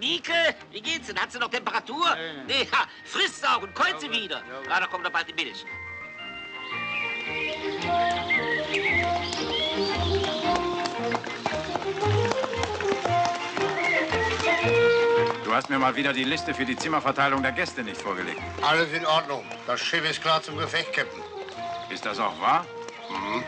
Mieke, wie geht's denn? Hat sie noch Temperatur? Nee, ja, frisst sie auch und keult sie wieder. Ja, da kommt doch bald die Milch. Du hast mir mal wieder die Liste für die Zimmerverteilung der Gäste nicht vorgelegt. Alles in Ordnung. Das Schiff ist klar zum Gefecht, Captain. Ist das auch wahr? Mhm.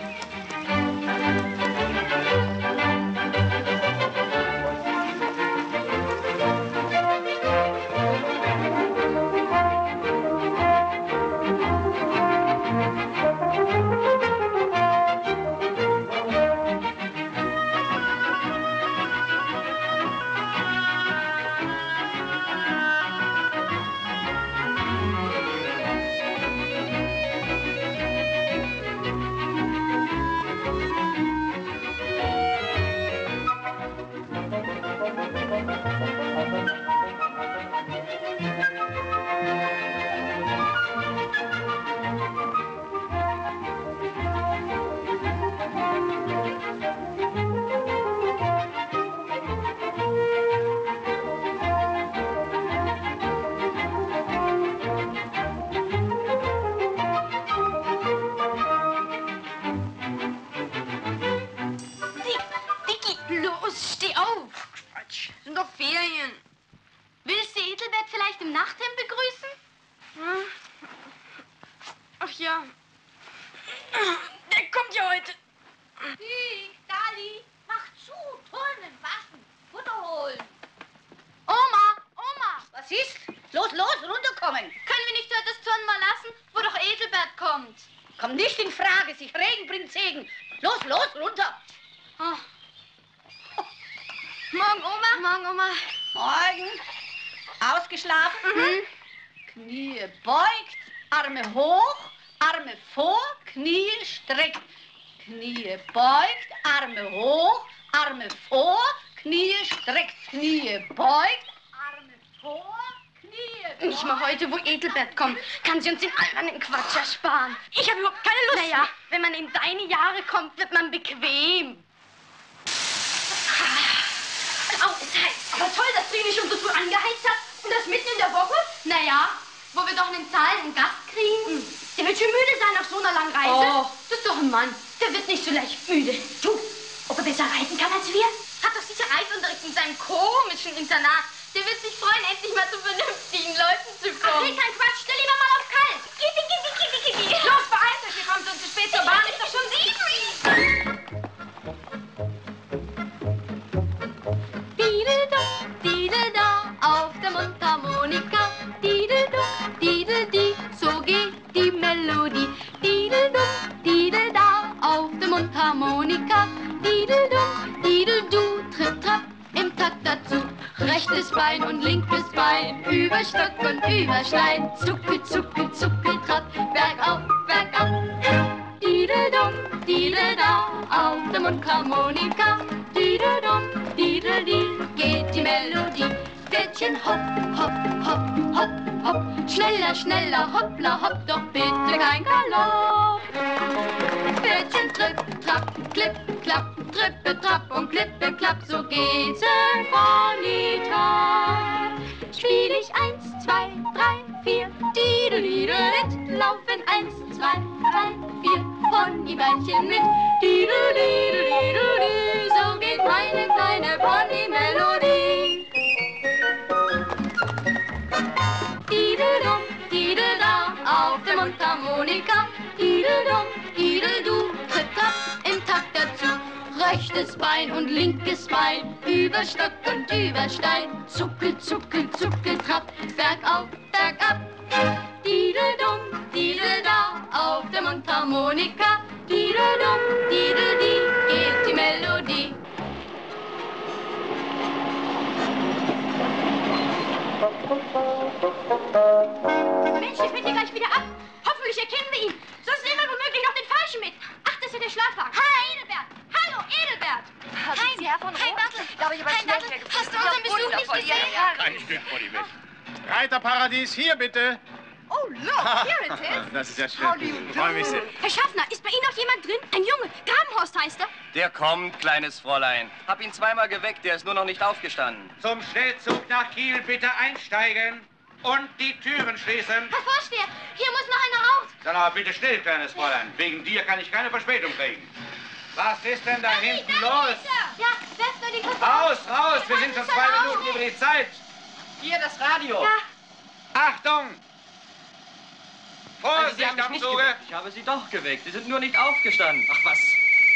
Kann sie uns den albernen Quatsch ersparen? Ich habe überhaupt keine Lust. Naja, wenn man in deine Jahre kommt, wird man bequem. Au, ist heiß. Aber toll, dass du ihn nicht schon so früh angeheizt hast. Und das mitten in der Woche? Naja, wo wir doch einen zahlenden Gast kriegen. Der wird schon müde sein nach so einer langen Reise. Oh, das ist doch ein Mann. Der wird nicht so leicht müde. Du, ob er besser reiten kann als wir? Hat doch sicher Reitunterricht in seinem komischen Internat. Der wird sich freuen, endlich mal zu vernünftigen Leuten zu kommen. Ach, nee, kein Quatsch. Stell lieber mal auf kalt. Gitti. Los, beeilt euch. Wir kommen sonst zu spät zur Bahn. Ist doch schon 7. Diedel-da, auf der Mundharmonika. Diedel-di, so geht die Melodie. Diedel-da, auf der Mundharmonika. Diedel-du, tripp-trapp, im Takt dazu. Rechtes Bein und linkes Bein, über Stock und über Stein. Zucke, zucke, zucke, trapp, bergauf, bergab. Diedel-dum, diedel-da, auf der Mundharmonika. Diedel-dum, diedel-di, geht die Melodie. Pferdchen hopp, hopp, hopp, hopp, hopp. Schneller, schneller, hoppla, hopp, doch bitte kein Galopp. Pferdchen tripp, trapp, klipp, klapp, trippe, trapp und klippe, klapp, so geht Sinfonita. Spiel ich 1, 2, 3, 4, Didel-Didel-Lit, laufen 1, 2, 3, 4, Ponybeinchen mit. Didel-Didel-Didel-Di, so geht meine kleine Pony-Melodie. Dideldum, Didelda, auf der Mundharmonika. Dideldum, Dideldu, tritt trapp, im Takt dazu. Rechtes Bein und linkes Bein, über Stock und über Stein. Zuckel, zuckel, zuckel, trapp, bergauf, bergab. Dideldum, Didelda, auf der Mundharmonika. Dideldum, Dideldi, geht die Melodie. Mensch, ich bin hier gleich wieder ab. Hoffentlich erkennen wir ihn. Sonst nehmen wir womöglich noch den Falschen mit. Ach, das ist ja der Schlafwagen. Hi, Edelbert. Hallo, Edelbert. Sind Sie Herr von Roth? Da habe ich aber schnell Hast du unseren Besuch nicht gesehen? Kein Stück vor die Welt. Reiterparadies, hier bitte. Oh, look, here it is. Das ist ja How do schön. you do? Freue mich sehr. Herr Schaffner, ist bei Ihnen noch jemand drin? Ein Junge, Grabenhorst heißt er. Der kommt, kleines Fräulein. Hab ihn zweimal geweckt, der ist nur noch nicht aufgestanden. Zum Schnellzug nach Kiel bitte einsteigen und die Türen schließen. Herr Vorsteher, hier muss noch einer raus. Dann aber bitte still, kleines Fräulein. Wegen dir kann ich keine Verspätung kriegen. Was ist denn da hinten los? Ja, werft nur die Kuppe Raus, raus, wir sind schon 2 Minuten über die Zeit. Hier, das Radio. Ja. Achtung! Also, Vorsicht Sie haben mich am nicht Zuge! geweckt. Ich habe Sie doch geweckt. Sie sind nur nicht aufgestanden. Ach, was?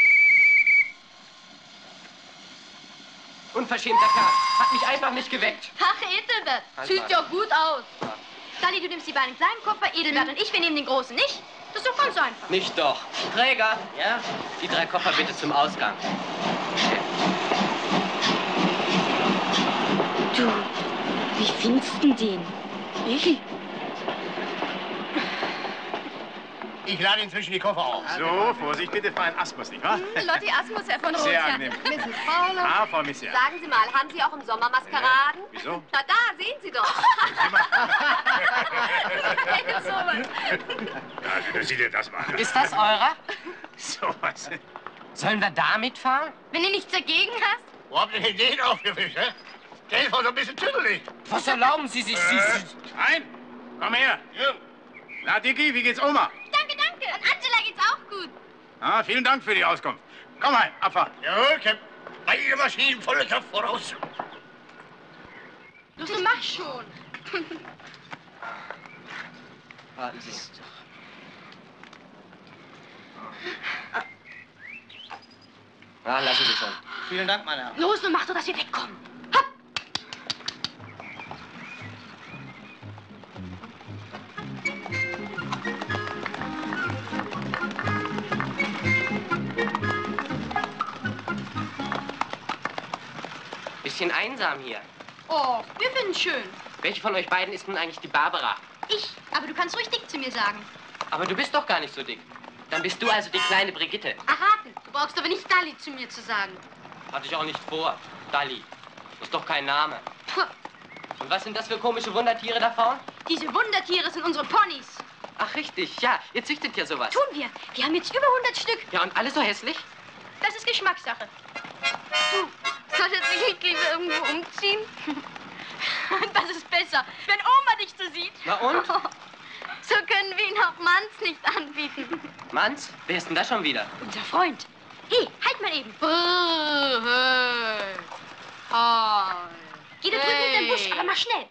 Unverschämter Kerl. Hat mich einfach nicht geweckt. Ach, Edelbert, Halt sieht mal. ja gut aus. Dali, du nimmst die beiden kleinen Koffer, Edelbert und ich, wir nehmen den großen, nicht? Das ist doch ganz einfach. Nicht doch. Träger. Ja? Die 3 Koffer bitte zum Ausgang. Du, wie findest du den? Ich? Ich lade inzwischen die Koffer auf. So, Vorsicht bitte für einen Asmus, nicht wahr? Lotti Asmus, Herr von Sehr Rosia. angenehm. Mrs. Fowler. Ah, Frau Missier. Sagen Sie mal, haben Sie auch im Sommer Maskeraden? Wieso? Na da, sehen Sie doch. Also, sieh dir das mal an. Ist das eurer? So was. Sollen wir da mitfahren? Wenn du nichts dagegen hast? Wo habt ihr denn den aufgefischt, hä? Der ist wohl so ein bisschen tüdelig. Was erlauben Sie sich? Ein, komm her. Na, Dicky, wie geht's Oma? Danke, danke. Und Angela geht's auch gut. Ah, vielen Dank für die Auskunft. Komm heim, abfahren. Jawohl, Captain. Beide Maschinen volle Kraft voraus. Los, du mach schon. Warten Sie. Ah, lassen Sie schon. Vielen Dank, meine Herren. Los, nun mach doch, dass wir wegkommen. Hopp. Bisschen einsam hier. Oh, wir finden's schön. Welche von euch beiden ist nun eigentlich die Barbara? Ich, aber du kannst ruhig dick zu mir sagen. Aber du bist doch gar nicht so dick. Dann bist du also die kleine Brigitte. Erraten. Du brauchst aber nicht Dali zu mir zu sagen. Hatte ich auch nicht vor. Dali. Ist doch kein Name. Puh. Und was sind das für komische Wundertiere da vorn? Diese Wundertiere sind unsere Ponys. Ach, richtig. Ja, ihr züchtet ja sowas. Tun wir. Wir haben jetzt über 100 Stück. Ja, und alle so hässlich? Das ist Geschmackssache. Du, solltest dich nicht lieber irgendwo umziehen? Das ist besser, wenn Oma dich so sieht. Na und? So können wir ihn auch Manns nicht anbieten. Manns? Wer ist denn da schon wieder? Unser Freund. Hey, halt mal eben. Geh da drüben hinter den Busch, aber mach schnell.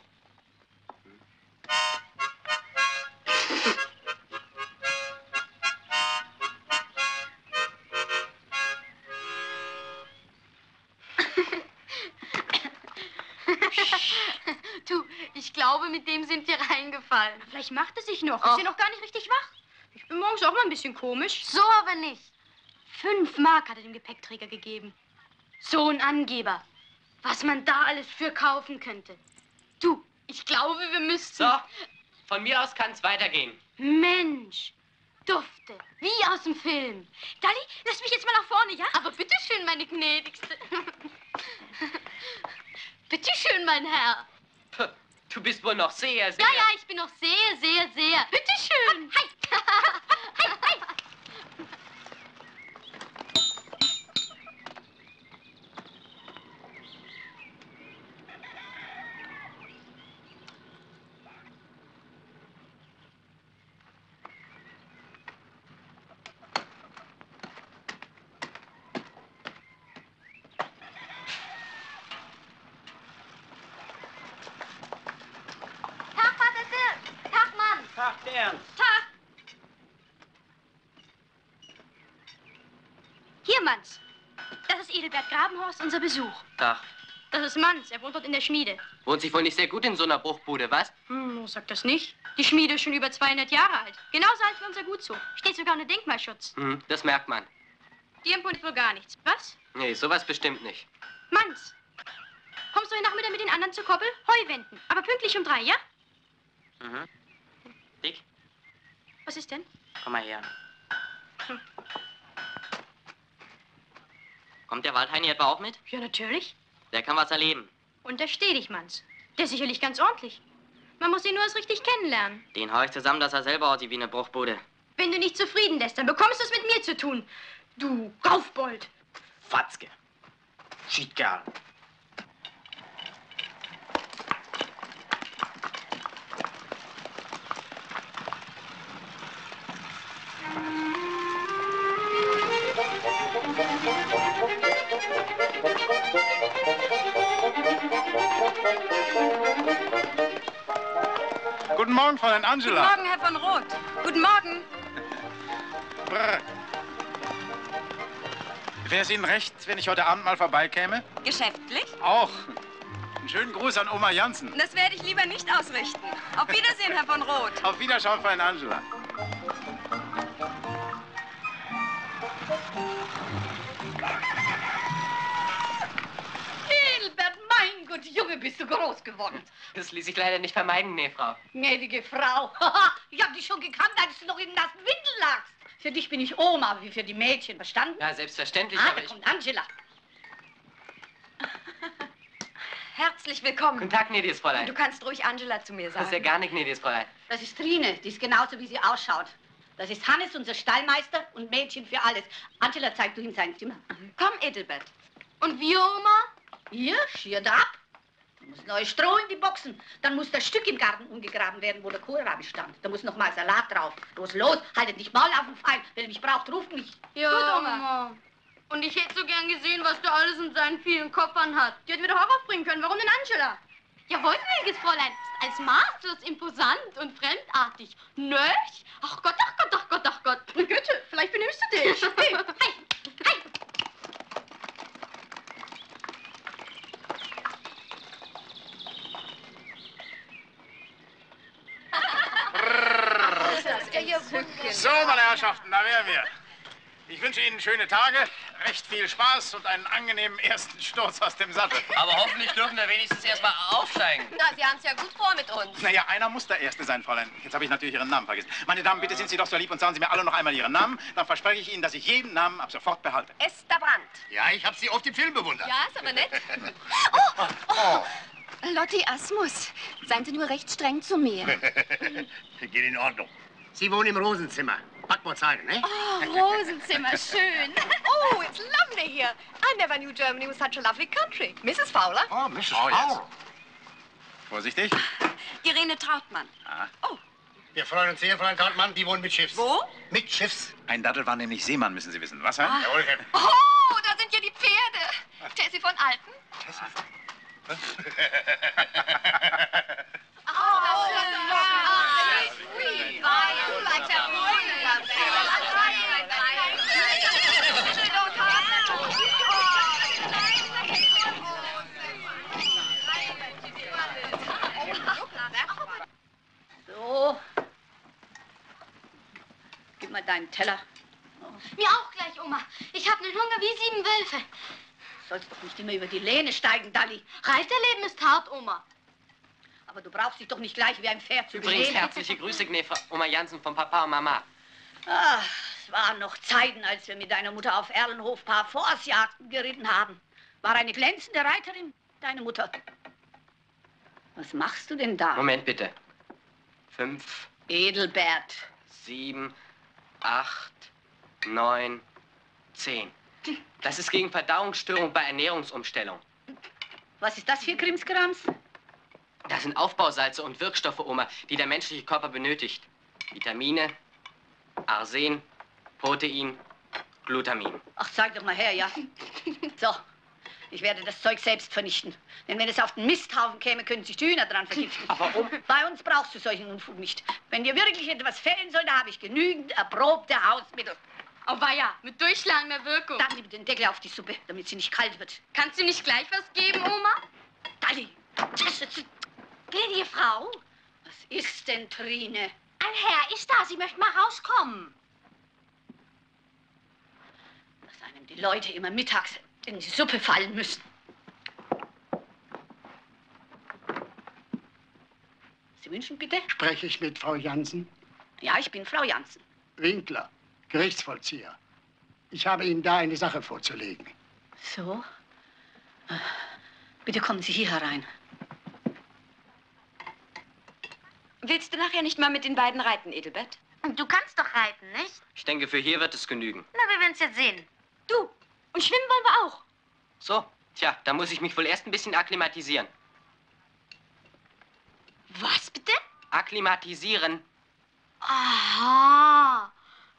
Du, ich glaube, mit dem sind wir reingefallen. Vielleicht macht es sich noch. Ist ja noch gar nicht richtig wach. Ich bin morgens auch mal ein bisschen komisch. So aber nicht. 5 Mark hat er dem Gepäckträger gegeben. So ein Angeber. Was man da alles für kaufen könnte. Du, ich glaube, wir müssten... So, von mir aus kann es weitergehen. Mensch, dufte, wie aus dem Film. Dali, lass mich jetzt mal nach vorne, ja? Aber bitteschön, meine Gnädigste. Bitteschön, mein Herr. Puh, du bist wohl noch sehr, sehr... Ja, ja, ich bin noch sehr, sehr, sehr. Bitteschön. Hi. Hi, hi. Tag, Vater Dirk. Tag, Mann. Tag, Ernst. Tag. Hier, Manns. Das ist Edelbert Grabenhorst, unser Besuch. Ach, Das ist Manns, er wohnt dort in der Schmiede. wohnt sich wohl nicht sehr gut in so einer Bruchbude, was? Sag das nicht. Die Schmiede ist schon über 200 Jahre alt. Genauso alt wie unser Gutshof. Steht sogar unter Denkmalschutz. Hm, das merkt man. Die imponiert wohl gar nichts. Was? Nee, sowas bestimmt nicht. Manns, kommst du heute Nachmittag mit den anderen zur Koppel? Heu wenden. Aber pünktlich um 3, ja? Mhm. Dick, Was ist denn? komm mal her. Kommt der Waldheini etwa auch mit? Ja, natürlich. Der kann was erleben. Untersteh dich, Manns. Der ist sicherlich ganz ordentlich. Man muss ihn nur erst richtig kennenlernen. Den hau ich zusammen, dass er selber aussieht wie eine Bruchbude. Wenn du nicht zufrieden lässt, dann bekommst du es mit mir zu tun. Du Raufbold. Fatzke. Schiedkerl. Guten Morgen, Fräulein Angela. Guten Morgen, Herr von Roth. Guten Morgen. Brr. Wäre es Ihnen recht, wenn ich heute Abend mal vorbeikäme? Geschäftlich? Auch. Einen schönen Gruß an Oma Jansen. Das werde ich lieber nicht ausrichten. Auf Wiedersehen, Herr von Roth. Auf Wiederschauen, Fräulein Angela. Hilbert, mein Gott, Junge, bist du groß geworden. Das ließ sich leider nicht vermeiden, nee, Frau. Gnädige Frau, ich hab dich schon gekannt, als du noch in nassen Windel lagst. Für dich bin ich Oma, wie für die Mädchen, verstanden? Ja, selbstverständlich, Ah, aber da ich... kommt Angela. Herzlich willkommen. Guten Tag, gnädiges Fräulein. Du kannst ruhig Angela zu mir Das sagen. ist ja gar nicht, gnädiges Fräulein. Das ist Trine, die ist genauso, wie sie ausschaut. Das ist Hannes, unser Stallmeister und Mädchen für alles. Angela, zeig du ihm sein Zimmer. Komm, Edelbert. Und wir, Oma? Hier, schiert ab. Da muss neues Stroh in die Boxen. Dann muss das Stück im Garten umgegraben werden, wo der Kohlrabi stand. Da muss noch mal Salat drauf. Los, haltet nicht Maul auf den Pfeil. Wenn ihr mich braucht, ruft mich. Ja, Gut, Oma. Und ich hätte so gern gesehen, was der alles in seinen vielen Koffern hat. Die hätten wir doch auch aufbringen können. Warum denn Angela? Ja, wolltmäßiges Fräulein. Als maßlos imposant und fremdartig. Nöch? Ach Gott, ach Gott, ach Gott, ach Gott. Güte, vielleicht benimmst du dich. Hey, hey, hey. So, meine Herrschaften, da wären wir. Ich wünsche Ihnen schöne Tage, recht viel Spaß und einen angenehmen ersten Sturz aus dem Sattel. Aber hoffentlich dürfen wir wenigstens erstmal aufsteigen. Na, Sie haben es ja gut vor mit uns. Naja, einer muss der Erste sein, Fräulein. Jetzt habe ich natürlich Ihren Namen vergessen. Meine Damen, bitte sind Sie doch so lieb und sagen Sie mir alle noch einmal Ihren Namen. Dann verspreche ich Ihnen, dass ich jeden Namen ab sofort behalte. Esther Brandt. Ja, ich habe Sie oft im Film bewundert. Ja, ist aber nett. Lotti Asmus, seien Sie nur recht streng zu mir. Geht in Ordnung. Sie wohnen im Rosenzimmer. Backbordzeile, ne? Oh, Rosenzimmer, schön. Oh, it's lovely here. I never knew Germany was such a lovely country. Mrs. Fowler? Oh, Mrs. Oh, yes. Fowler. Vorsichtig. Irene Trautmann. Wir freuen uns sehr, Fräulein Trautmann. Die wohnen mit Schiffs. Wo? Mit Schiffs. Ein Dattel war nämlich Seemann, müssen Sie wissen. Wasser? Jawohl, Chef. Oh, da sind ja die Pferde. Tessie von Alpen. So. Gib mal deinen Teller. Mir auch gleich, Oma. Ich habe einen Hunger wie 7 Wölfe. Sollst doch nicht immer über die Lehne steigen, Dalli. Reiterleben ist hart, Oma. Aber du brauchst dich doch nicht gleich wie ein Pferd zu Übrigens, bewegen. herzliche Grüße, Oma Jansen von Papa und Mama. Ach, es waren noch Zeiten, als wir mit deiner Mutter auf Erlenhof paar Forstjagden geritten haben. War eine glänzende Reiterin, deine Mutter. Was machst du denn da? Moment, bitte. 5, Edelbert. 7, 8, 9, 10. Das ist gegen Verdauungsstörung bei Ernährungsumstellung. Was ist das für Krimskrams? Das sind Aufbausalze und Wirkstoffe, Oma, die der menschliche Körper benötigt. Vitamine, Arsen, Protein, Glutamin. Ach, zeig doch mal her, ja? So, ich werde das Zeug selbst vernichten. Denn wenn es auf den Misthaufen käme, können sich die Hühner dran vergiften. Aber warum? Bei uns brauchst du solchen Unfug nicht. Wenn dir wirklich etwas fehlen soll, da habe ich genügend erprobte Hausmittel. Oh weia, mit durchschlagender Wirkung. Dann nimm den Deckel auf die Suppe, damit sie nicht kalt wird. Kannst du nicht gleich was geben, Oma? Dalli! Gnädige Frau? Was ist denn, Trine? Ein Herr ist da, Sie möchten mal rauskommen. Dass einem die Leute immer mittags in die Suppe fallen müssen. Sie wünschen bitte? Spreche ich mit Frau Jansen? Ja, ich bin Frau Jansen. Winkler, Gerichtsvollzieher. Ich habe Ihnen da eine Sache vorzulegen. So? Bitte kommen Sie hier herein. Willst du nachher nicht mal mit den beiden reiten, Edelbert? Du kannst doch reiten, nicht? Ich denke, für hier wird es genügen. Na, wir werden es jetzt sehen. Du, und schwimmen wollen wir auch. So, tja, da muss ich mich wohl erst ein bisschen akklimatisieren. Was bitte? Akklimatisieren. Aha.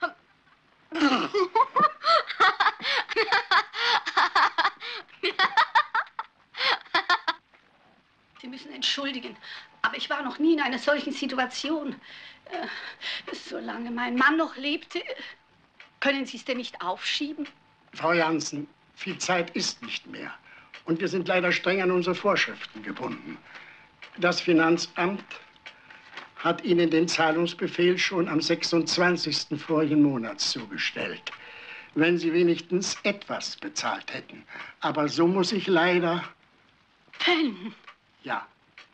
Sie müssen entschuldigen, aber ich war noch nie in einer solchen Situation. Solange mein Mann noch lebte, können Sie es denn nicht aufschieben? Frau Jansen, viel Zeit ist nicht mehr. Und wir sind leider streng an unsere Vorschriften gebunden. Das Finanzamt hat Ihnen den Zahlungsbefehl schon am 26. vorigen Monats zugestellt. Wenn Sie wenigstens etwas bezahlt hätten. Aber so muss ich leider... Pennen? Ja.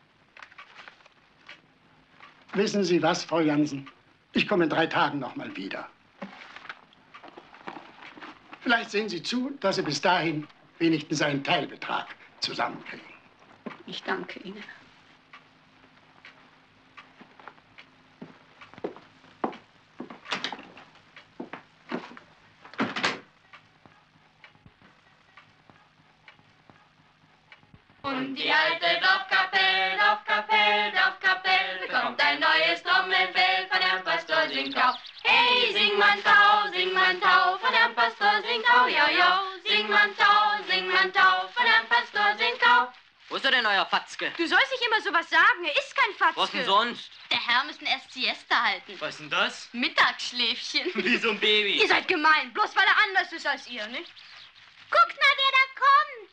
Wissen Sie was, Frau Jansen? Ich komme in 3 Tagen noch mal wieder. Vielleicht sehen Sie zu, dass Sie bis dahin wenigstens einen Teilbetrag zusammenkriegen. Ich danke Ihnen. Und die alte Dorfkapelle bekommt ein neues Trommelfell von Herrn Pastor Singtau. Hey, sing man Tau, von Herrn Pastor Singtau, ja, ja. Sing man Tau, von Herrn Pastor Singtau. Wo ist er denn, euer Fatzke? Du sollst nicht immer sowas sagen. Er ist kein Fatzke. Was denn sonst? Der Herr müssen erst Siesta halten. Was ist denn das? Mittagsschläfchen. Wie so ein Baby. Ihr seid gemein, bloß weil er anders ist als ihr, nicht? Guckt mal, wer da kommt.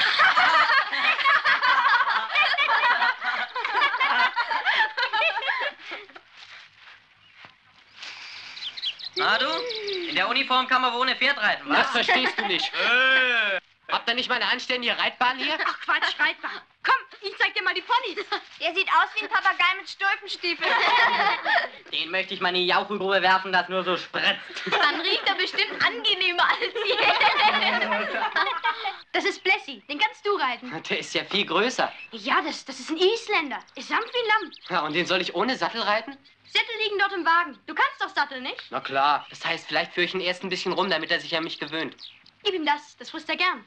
Na du? In der Uniform kann man wohl ohne Pferd reiten, was? Das verstehst du nicht. Habt ihr nicht mal eine anständige Reitbahn hier? Ach Quatsch, Reitbahn. Komm, ich zeig dir mal die Ponys. Der sieht aus wie ein Papagei mit Stulpenstiefeln. Den möchte ich mal in die Jauchegrube werfen, das nur so spritzt. Dann riecht er bestimmt angenehmer als ihr. Das ist Blessi, den kannst du reiten. Der ist ja viel größer. Ja, das ist ein Isländer. Ist sanft wie ein Lamm. Ja, und den soll ich ohne Sattel reiten? Sättel liegen dort im Wagen. Du kannst doch Sattel, nicht? Na klar. Das heißt, vielleicht führe ich ihn erst ein bisschen rum, damit er sich an mich gewöhnt. Gib ihm das frisst er gern.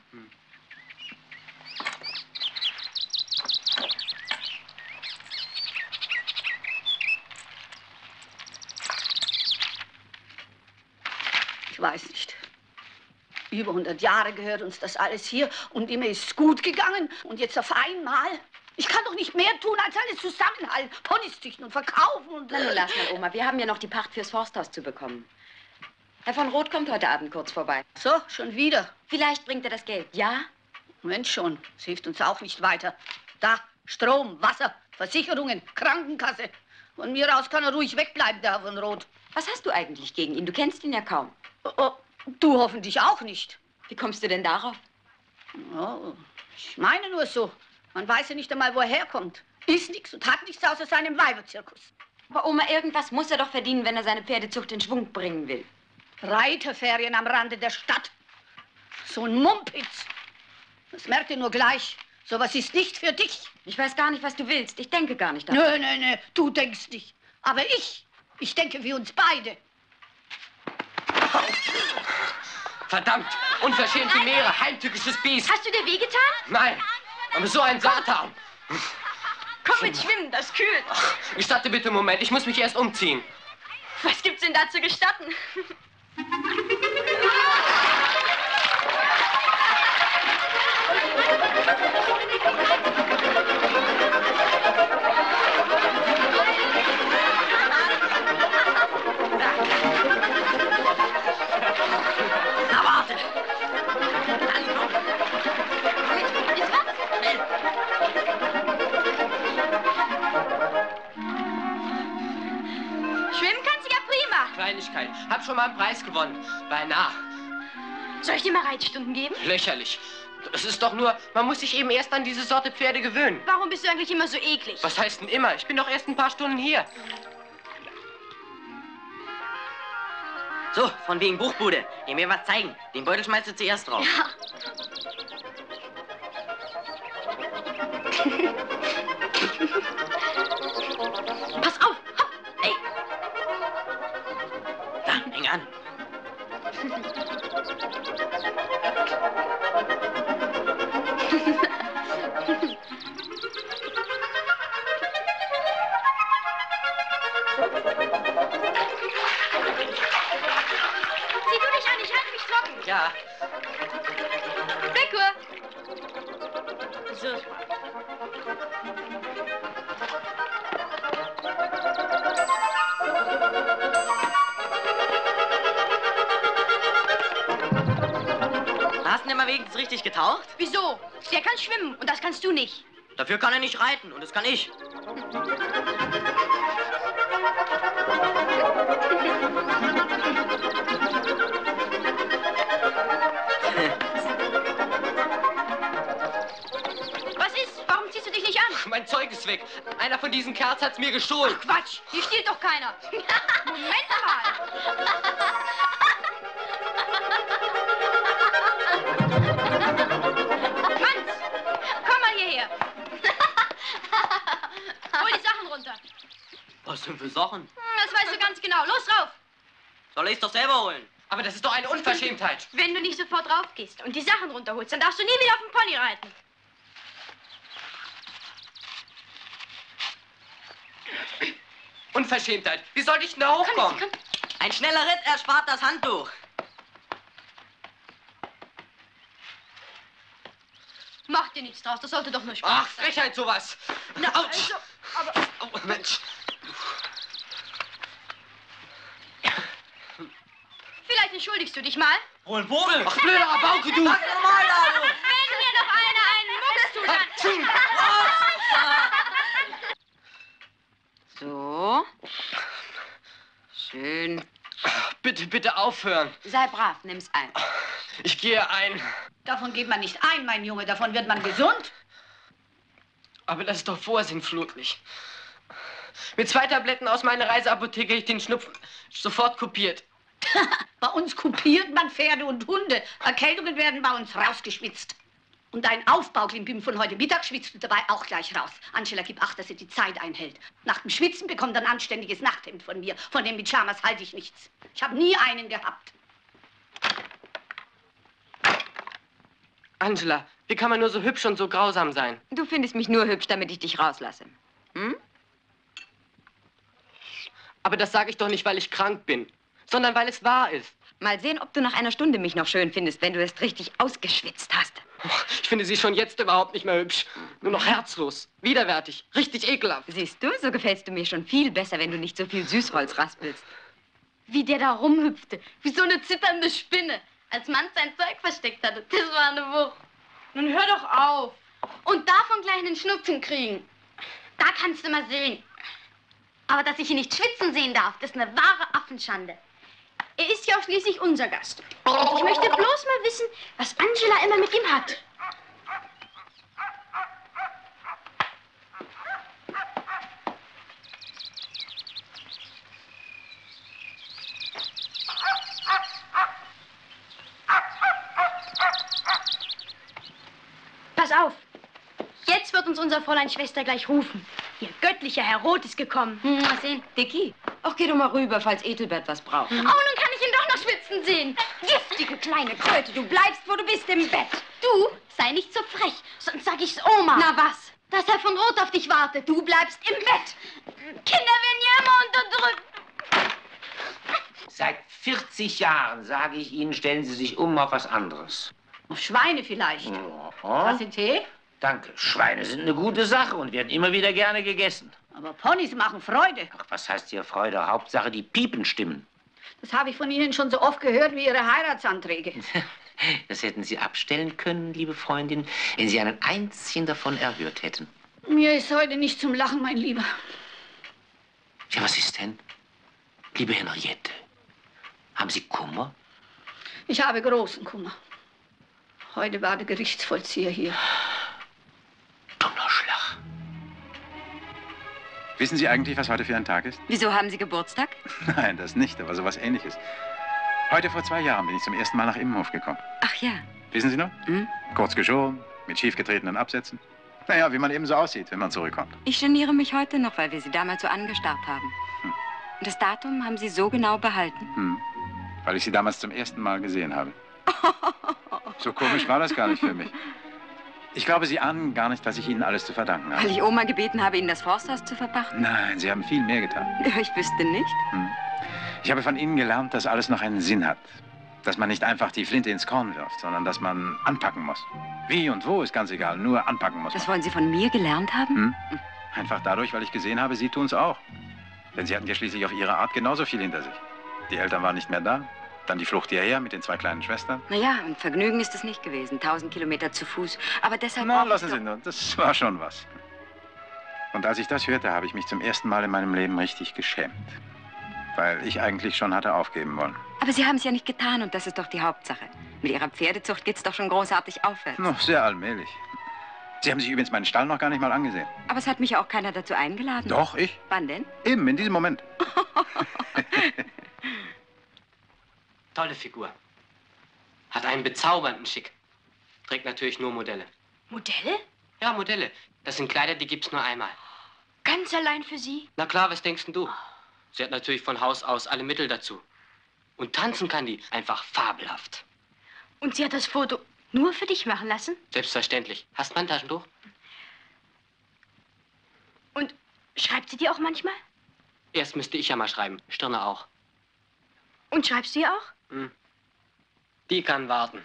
Ich weiß nicht. Über 100 Jahre gehört uns das alles hier und immer ist es gut gegangen. Und jetzt auf einmal? Ich kann doch nicht mehr tun, als alles zusammenhalten. Ponys züchten und verkaufen und... Na, nun lass mal, Oma. Wir haben ja noch die Pacht fürs Forsthaus zu bekommen. Herr von Roth kommt heute Abend kurz vorbei. So, schon wieder? Vielleicht bringt er das Geld, ja? Mensch schon, es hilft uns auch nicht weiter. Da, Strom, Wasser, Versicherungen, Krankenkasse. Von mir aus kann er ruhig wegbleiben, der Herr von Roth. Was hast du eigentlich gegen ihn? Du kennst ihn ja kaum. Oh, du hoffentlich auch nicht. Wie kommst du denn darauf? Oh, ich meine nur so. Man weiß ja nicht einmal, wo er herkommt. Ist nichts und hat nichts außer seinem Weiberzirkus. Aber Oma, irgendwas muss er doch verdienen, wenn er seine Pferdezucht in Schwung bringen will. Reiterferien am Rande der Stadt. So ein Mumpitz. Das merkt ihr nur gleich. Sowas ist nicht für dich. Ich weiß gar nicht, was du willst. Ich denke gar nicht daran. Nö, du denkst nicht. Aber ich denke für uns beide. Verdammt! Unverschämte Meere, heimtückisches Biest! Hast du dir wehgetan? Nein! Aber so ein Satan! Komm mit schwimmen, das kühlt. Gestatte bitte einen Moment, ich muss mich erst umziehen. Was gibt's denn da zu gestatten? Na, warte! Schwimmen kannst du ja prima. Kleinigkeit. Hab schon mal einen Preis gewonnen. Beinahe. Soll ich dir mal Reitstunden geben? Lächerlich. Es ist doch nur, man muss sich eben erst an diese Sorte Pferde gewöhnen. Warum bist du eigentlich immer so eklig? Was heißt denn immer? Ich bin doch erst ein paar Stunden hier. So, von wegen Buchbude. Geh mir was zeigen. Den Beutel schmeißt du zuerst drauf. Ja. Pass auf! taucht? Wieso? Der kann schwimmen und das kannst du nicht. Dafür kann er nicht reiten und das kann ich. Was ist? Warum ziehst du dich nicht an? Mein Zeug ist weg. Einer von diesen Kerls hat's mir gestohlen. Ach, Quatsch, hier stiehlt doch keiner. Moment mal. Hans, komm mal hierher. Hol die Sachen runter. Was denn für Sachen? Das weißt du ganz genau. Los drauf. Soll ich's doch selber holen? Aber das ist doch eine Unverschämtheit. Wenn du nicht sofort raufgehst und die Sachen runterholst, dann darfst du nie wieder auf dem Pony reiten. Unverschämtheit. Wie soll ich denn da hochkommen? Ein schneller Ritt erspart das Handtuch. Mach dir nichts draus, das sollte doch nur Spaß Ach, sein. Frechheit sowas. Na, Autsch. also, aber... Oh, Mensch. Vielleicht entschuldigst du dich mal. Wohl, wohl. Ach, blöder Rabauke, du. Sag doch mal, Lalo. Wenn mir noch einer einen Mucks tut, dann... So. Schön. Bitte, bitte aufhören. Sei brav, nimm's ein. Ich gehe ein. Davon geht man nicht ein, mein Junge. Davon wird man gesund. Aber das ist doch vorsinnflutlich. Mit 2 Tabletten aus meiner Reiseapotheke hätte ich den Schnupfen sofort kopiert. Bei uns kopiert man Pferde und Hunde. Erkältungen werden bei uns rausgeschwitzt. Und dein Aufbauklimbim von heute Mittag schwitzt du dabei auch gleich raus. Angela, gib Acht, dass sie die Zeit einhält. Nach dem Schwitzen bekommt er ein anständiges Nachthemd von mir. Von den Pyjamas halte ich nichts. Ich habe nie einen gehabt. Angela, wie kann man nur so hübsch und so grausam sein? Du findest mich nur hübsch, damit ich dich rauslasse. Hm? Aber das sage ich doch nicht, weil ich krank bin, sondern weil es wahr ist. Mal sehen, ob du nach einer Stunde mich noch schön findest, wenn du es richtig ausgeschwitzt hast. Ich finde sie schon jetzt überhaupt nicht mehr hübsch. Nur noch herzlos, widerwärtig, richtig ekelhaft. Siehst du, so gefällst du mir schon viel besser, wenn du nicht so viel Süßholz raspelst. Wie der da rumhüpfte, wie so eine zitternde Spinne. Als Mann sein Zeug versteckt hatte, das war eine Wucht. Nun hör doch auf. Und davon gleich einen Schnupfen kriegen. Da kannst du mal sehen. Aber dass ich ihn nicht schwitzen sehen darf, das ist eine wahre Affenschande. Er ist ja auch schließlich unser Gast. Und ich möchte bloß mal wissen, was Angela immer mit ihm hat. Pass auf. Jetzt wird uns unser Fräulein Schwester gleich rufen. Ihr göttlicher Herr Roth ist gekommen. Mal sehen. Dicky, ach, geh doch mal rüber, falls Ethelbert was braucht. Oh, nun kann ich ihn doch noch schwitzen sehen. Giftige kleine Kröte, du bleibst, wo du bist, im Bett. Du, sei nicht so frech, sonst sag ich's Oma. Na was? Dass Herr von Roth auf dich wartet. Du bleibst im Bett. Kinder werden ja immer unterdrückt. Seit 40 Jahren sage ich Ihnen, stellen Sie sich um auf was anderes. Auf Schweine vielleicht. Was in Tee? Danke. Schweine sind eine gute Sache und werden immer wieder gerne gegessen. Aber Ponys machen Freude. Ach, was heißt hier Freude? Hauptsache, die Piepen stimmen. Das habe ich von Ihnen schon so oft gehört wie Ihre Heiratsanträge. Das hätten Sie abstellen können, liebe Freundin, wenn Sie einen einzigen davon erhört hätten. Mir ist heute nicht zum Lachen, mein Lieber. Ja, was ist denn? Liebe Henriette, haben Sie Kummer? Ich habe großen Kummer. Heute war der Gerichtsvollzieher hier. Dummer Schlag. Wissen Sie eigentlich, was heute für ein Tag ist? Wieso haben Sie Geburtstag? Nein, das nicht, aber sowas Ähnliches. Heute vor 2 Jahren bin ich zum ersten Mal nach Immenhof gekommen. Ach ja. Wissen Sie noch? Kurz geschoren, mit schiefgetretenen Absätzen. Naja, wie man eben so aussieht, wenn man zurückkommt. Ich geniere mich heute noch, weil wir Sie damals so angestarrt haben. Und das Datum haben Sie so genau behalten? Weil ich Sie damals zum ersten Mal gesehen habe. So komisch war das gar nicht für mich. Ich glaube, Sie ahnen gar nicht, was ich Ihnen alles zu verdanken habe. Weil ich Oma gebeten habe, Ihnen das Forsthaus zu verpachten? Nein, Sie haben viel mehr getan. Ja, ich wüsste nicht. Ich habe von Ihnen gelernt, dass alles noch einen Sinn hat. Dass man nicht einfach die Flinte ins Korn wirft, sondern dass man anpacken muss. Wie und wo ist ganz egal, nur anpacken muss man. Das wollen Sie von mir gelernt haben? Einfach dadurch, weil ich gesehen habe, Sie tun es auch. Denn Sie hatten ja schließlich auf Ihre Art genauso viel hinter sich. Die Eltern waren nicht mehr da. Dann die Flucht hierher mit den 2 kleinen Schwestern. Naja, und Vergnügen ist es nicht gewesen. 1000 Kilometer zu Fuß. Aber deshalb... Na, lassen Sie nur. Das war schon was. Und als ich das hörte, habe ich mich zum ersten Mal in meinem Leben richtig geschämt. Weil ich eigentlich schon hatte aufgeben wollen. Aber Sie haben es ja nicht getan und das ist doch die Hauptsache. Mit Ihrer Pferdezucht geht's doch schon großartig aufwärts. Noch sehr allmählich. Sie haben sich übrigens meinen Stall noch gar nicht mal angesehen. Aber es hat mich ja auch keiner dazu eingeladen. Doch, ich. Wann denn? Eben, in diesem Moment. Tolle Figur. Hat einen bezaubernden Schick. Trägt natürlich nur Modelle. Modelle? Ja, Modelle. Das sind Kleider, die gibt's nur einmal. Ganz allein für Sie? Na klar, was denkst denn du? Sie hat natürlich von Haus aus alle Mittel dazu. Und tanzen kann die einfach fabelhaft. Und sie hat das Foto nur für dich machen lassen? Selbstverständlich. Hast du ein Taschentuch? Und schreibt sie dir auch manchmal? Erst müsste ich ja mal schreiben. Stirne auch. Und schreibst du ihr auch? Hm. Die kann warten.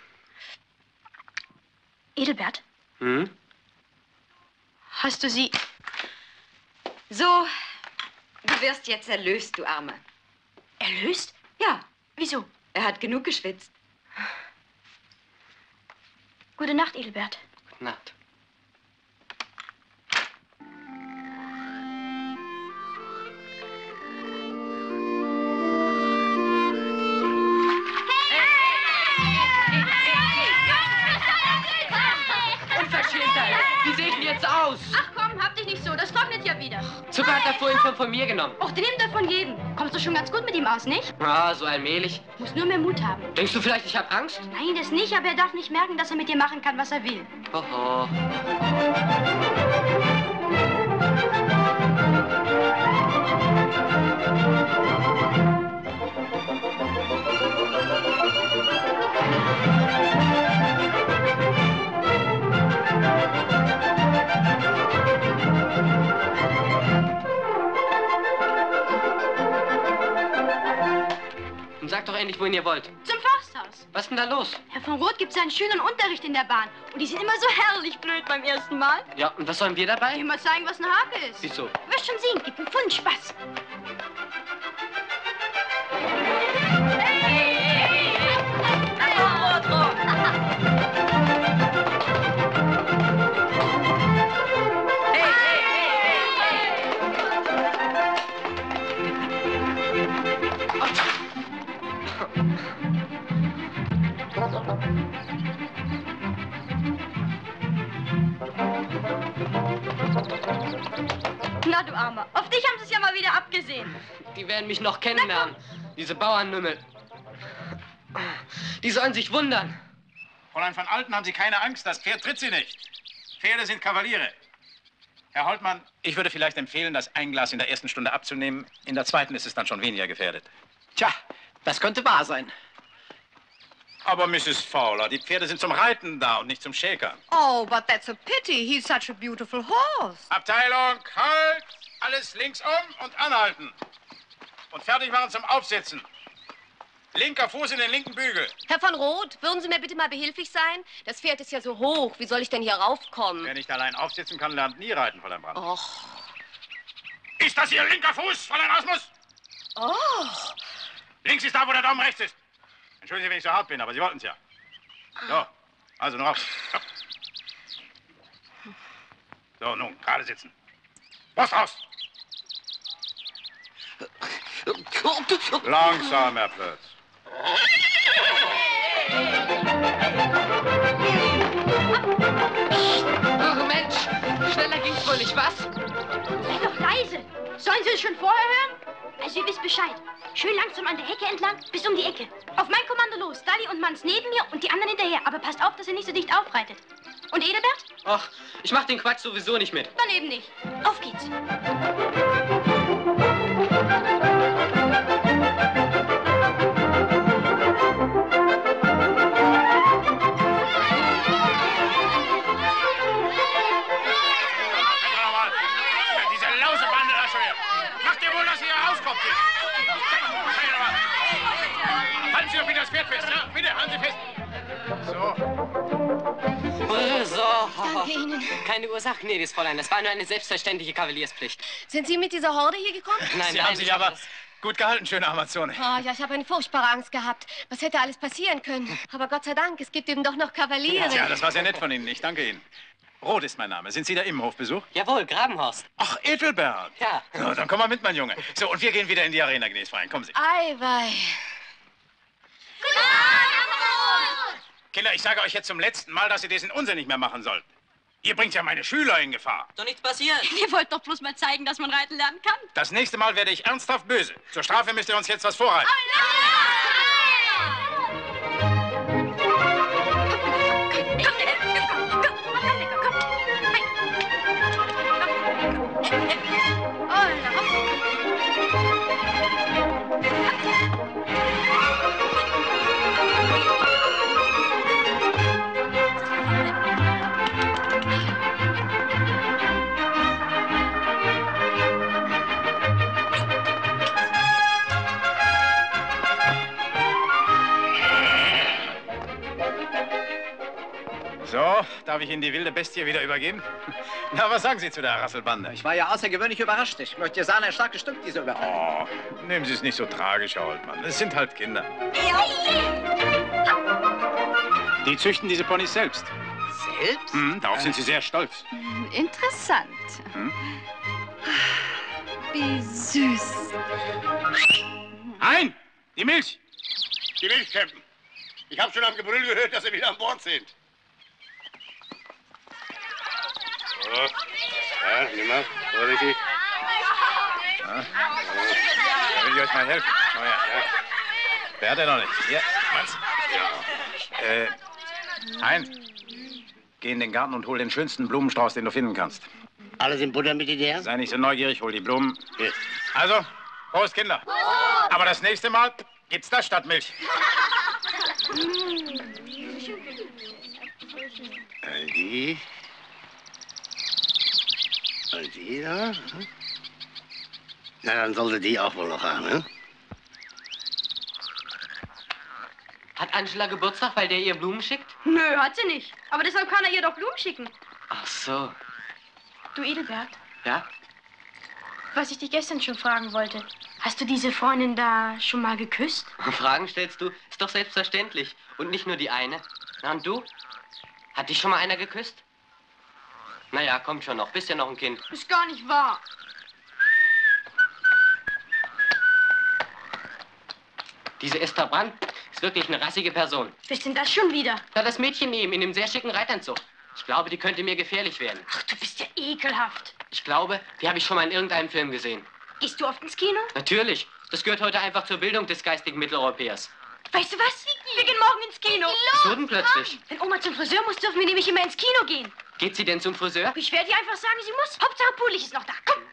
Edelbert? Hm? Hast du sie... So, du wirst jetzt erlöst, du Arme. Erlöst? Ja. Wieso? Er hat genug geschwitzt. Gute Nacht, Edelbert. Gute Nacht. Unverschämtheit! Wie sehe ich denn jetzt aus? Ach komm, hab dich nicht so, das trocknet ja wieder. Zucker hat er vorhin schon von mir genommen. Och, den nimmt er von jedem. Kommst du schon ganz gut mit ihm aus, nicht? Ah, so allmählich. Muss nur mehr Mut haben. Denkst du vielleicht, ich habe Angst? Nein, das nicht, aber er darf nicht merken, dass er mit dir machen kann, was er will. Hoho. Und sag doch endlich, wohin ihr wollt. Zum Forsthaus. Was ist denn da los? Herr von Roth gibt seinen Schülern Unterricht in der Bahn. Und die sind immer so herrlich blöd beim ersten Mal. Ja, und was sollen wir dabei? Ich mal zeigen, was eine Hake ist. Wieso? Du wirst schon sehen, gibt einen Pfund Spaß. Na, du Armer, auf dich haben sie es ja mal wieder abgesehen. Die werden mich noch kennenlernen. Diese Bauernlümmel. Die sollen sich wundern. Fräulein van Alten, haben Sie keine Angst, das Pferd tritt Sie nicht. Pferde sind Kavaliere. Herr Holtmann, ich würde vielleicht empfehlen, das Einglas in der ersten Stunde abzunehmen. In der zweiten ist es dann schon weniger gefährdet. Tja, das könnte wahr sein. Aber Mrs. Fowler, die Pferde sind zum Reiten da und nicht zum Schäkern. Oh, but that's a pity. He's such a beautiful horse. Abteilung, halt! Alles links um und anhalten. Und fertig machen zum Aufsitzen. Linker Fuß in den linken Bügel. Herr von Roth, würden Sie mir bitte mal behilflich sein? Das Pferd ist ja so hoch. Wie soll ich denn hier raufkommen? Wer nicht allein aufsitzen kann, lernt nie reiten, Fräulein Brandt. Och. Ist das Ihr linker Fuß, Fräulein Asmus? Oh. Links ist da, wo der Daumen rechts ist. Entschuldigen Sie, wenn ich so hart bin, aber Sie wollten es ja. So, also nur auf. So, nun, gerade sitzen. Brust raus. Langsam, Herr Plötz. Oh, Mensch, schneller ging's wohl nicht, was? Sei doch leise. Sollen Sie es schon vorher hören? Also ihr wisst Bescheid. Schön langsam an der Hecke entlang, bis um die Ecke. Auf mein Kommando los. Dali und Manns neben mir und die anderen hinterher. Aber passt auf, dass ihr nicht so dicht aufreitet. Und Edelbert? Ach, ich mach den Quatsch sowieso nicht mit. Dann eben nicht. Auf geht's. Diese Lausebande da schon hier. Macht ihr wohl, dass ihr hier rauskommt? Halten Sie doch bitte das Pferd fest, ja? Bitte, halten Sie fest. So. So. danke Ihnen. Keine Ursache, gnädiges Fräulein. Das war nur eine selbstverständliche Kavalierspflicht. Sind Sie mit dieser Horde hier gekommen? Nein, Sie haben sich aber gut gehalten, schöne Amazone. Oh, ja, ich habe eine furchtbare Angst gehabt. Was hätte alles passieren können? Aber Gott sei Dank, es gibt eben doch noch Kavaliere. Ja, das war sehr nett von Ihnen. Ich danke Ihnen. Roth ist mein Name. Sind Sie der Immenhofbesuch? Jawohl, Grabenhorst. Ach, Edelbert. Ja. So, dann komm mal mit, mein Junge. So, und wir gehen wieder in die Arena, gnädiges Fräulein. Kommen Sie. Eiwei. Kinder, ich sage euch jetzt zum letzten Mal, dass ihr diesen Unsinn nicht mehr machen sollt. Ihr bringt ja meine Schüler in Gefahr. Doch nichts passiert. Ihr wollt doch bloß mal zeigen, dass man reiten lernen kann. Das nächste Mal werde ich ernsthaft böse. Zur Strafe müsst ihr uns jetzt was vorhalten. So, darf ich Ihnen die wilde Bestie wieder übergeben? Na, was sagen Sie zu der Rasselbande? Ich war ja außergewöhnlich überrascht. Ich möchte sagen, ein starkes Stück, diese Überfall. Oh, nehmen Sie es nicht so tragisch, Herr Holtmann. Es sind halt Kinder. Die züchten diese Ponys selbst. Selbst? Darauf sind sie sehr stolz. Interessant. Wie süß. Ein! Die Milch! Die Milch, Captain. Ich habe schon am Gebrüll gehört, dass Sie wieder an Bord sind. So. Ja, nimm mal. Vorsichtig. Ja. Will ich euch mal helfen? Oh, ja. Wer hat er noch nicht? Hier, Manns. Ja. Ein. Geh in den Garten und hol den schönsten Blumenstrauß, den du finden kannst. Alles in Butter mit Idee? Sei nicht so neugierig, hol die Blumen. Hier. Also, Prost, Kinder. Aber das nächste Mal gibt's das statt Milch. Die. Die da. Na, dann sollte die auch wohl noch haben, ne? Hat Angela Geburtstag, weil der ihr Blumen schickt? Nö, hat sie nicht. Aber deshalb kann er ihr doch Blumen schicken. Ach so. Du, Edelbert, Ja? was ich dich gestern schon fragen wollte. Hast du diese Freundin da schon mal geküsst? Fragen stellst du? Ist doch selbstverständlich. Und nicht nur die eine. Na, und du? Hat dich schon mal einer geküsst? Naja, kommt schon noch. Bist ja noch ein Kind. Ist gar nicht wahr. Diese Esther Brandt ist wirklich eine rassige Person. Wer ist denn das schon wieder? Da das Mädchen neben in dem sehr schicken Reitanzug. Ich glaube, die könnte mir gefährlich werden. Ach, du bist ja ekelhaft. Ich glaube, die habe ich schon mal in irgendeinem Film gesehen. Gehst du oft ins Kino? Natürlich. Das gehört heute einfach zur Bildung des geistigen Mitteleuropäers. Weißt du was? Wir gehen morgen ins Kino. So denn plötzlich? Wenn Oma zum Friseur muss, dürfen wir nämlich immer ins Kino gehen. Geht sie denn zum Friseur? Ich werde ihr einfach sagen, sie muss. Hauptsache Pulich ist noch da. Komm.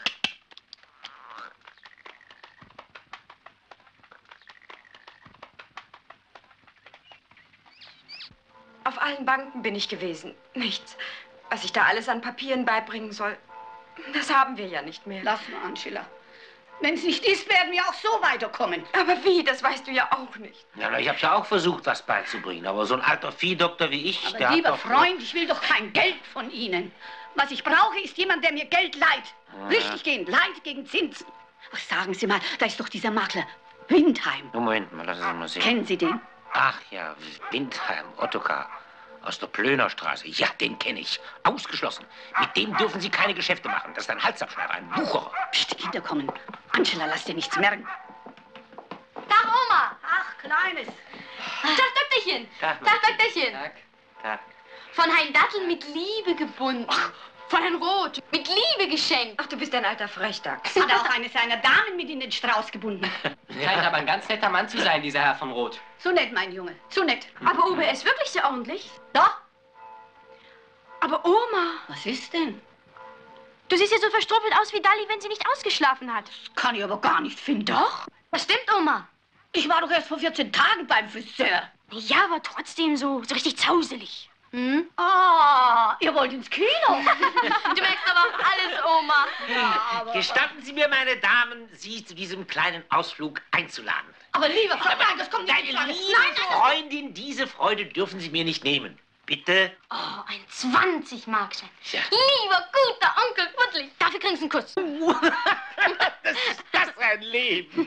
Auf allen Banken bin ich gewesen. Nichts. Was ich da alles an Papieren beibringen soll, das haben wir ja nicht mehr. Lass mal, Angela. Wenn es nicht ist, werden wir auch so weiterkommen. Aber wie? Das weißt du ja auch nicht. Ja, ich habe ja auch versucht, was beizubringen. Aber so ein alter Viehdoktor wie ich, der Aber hat lieber doch... Freund, ich will doch kein Geld von Ihnen. Was ich brauche, ist jemand, der mir Geld leiht. Richtig gehend, Leid gegen Zinsen. Ach, sagen Sie mal, da ist doch dieser Makler, Windheim. Moment mal, lassen Sie mal sehen. Kennen Sie den? Ach ja, Windheim, Ottokar. Aus der Plönerstraße. Ja, den kenne ich. Ausgeschlossen. Mit dem dürfen Sie keine Geschäfte machen. Das ist ein Halsabschneider, ein Wucherer. Psst, die Kinder kommen. Angela, lass dir nichts merken. Tag, Oma. Ach, Kleines. Tag, Doktorchen. Tag, Doktorchen. Tag. Von Herrn Dattel mit Liebe gebunden. Von Herrn Roth mit Liebe geschenkt. Ach, du bist ein alter Frechdachs. Hat auch eine seiner Damen mit in den Strauß gebunden. Scheint aber ein ganz netter Mann zu sein, dieser Herr von Roth. Zu nett, mein Junge, zu nett. Aber Ober, er ist wirklich sehr ordentlich. Doch. Aber Oma, Was ist denn? du siehst ja so verstruppelt aus wie Dali, wenn sie nicht ausgeschlafen hat. Kann ich aber gar nicht finden. Doch. Das stimmt, Oma. Ich war doch erst vor 14 Tagen beim Friseur. Ja, aber trotzdem so richtig zauselig. Hm? Ah, ihr wollt ins Kino? Du merkst aber auch alles, Oma. Gestatten Sie mir, meine Damen, Sie zu diesem kleinen Ausflug einzuladen. Aber lieber Frau, nein, das kommt nicht in Frage. Liebe Freundin, diese Freude dürfen Sie mir nicht nehmen. Bitte? Oh, ein 20-Markschein. Ja. Lieber, guter Onkel Futtli, dafür kriegst du einen Kuss. Ist das ein Leben?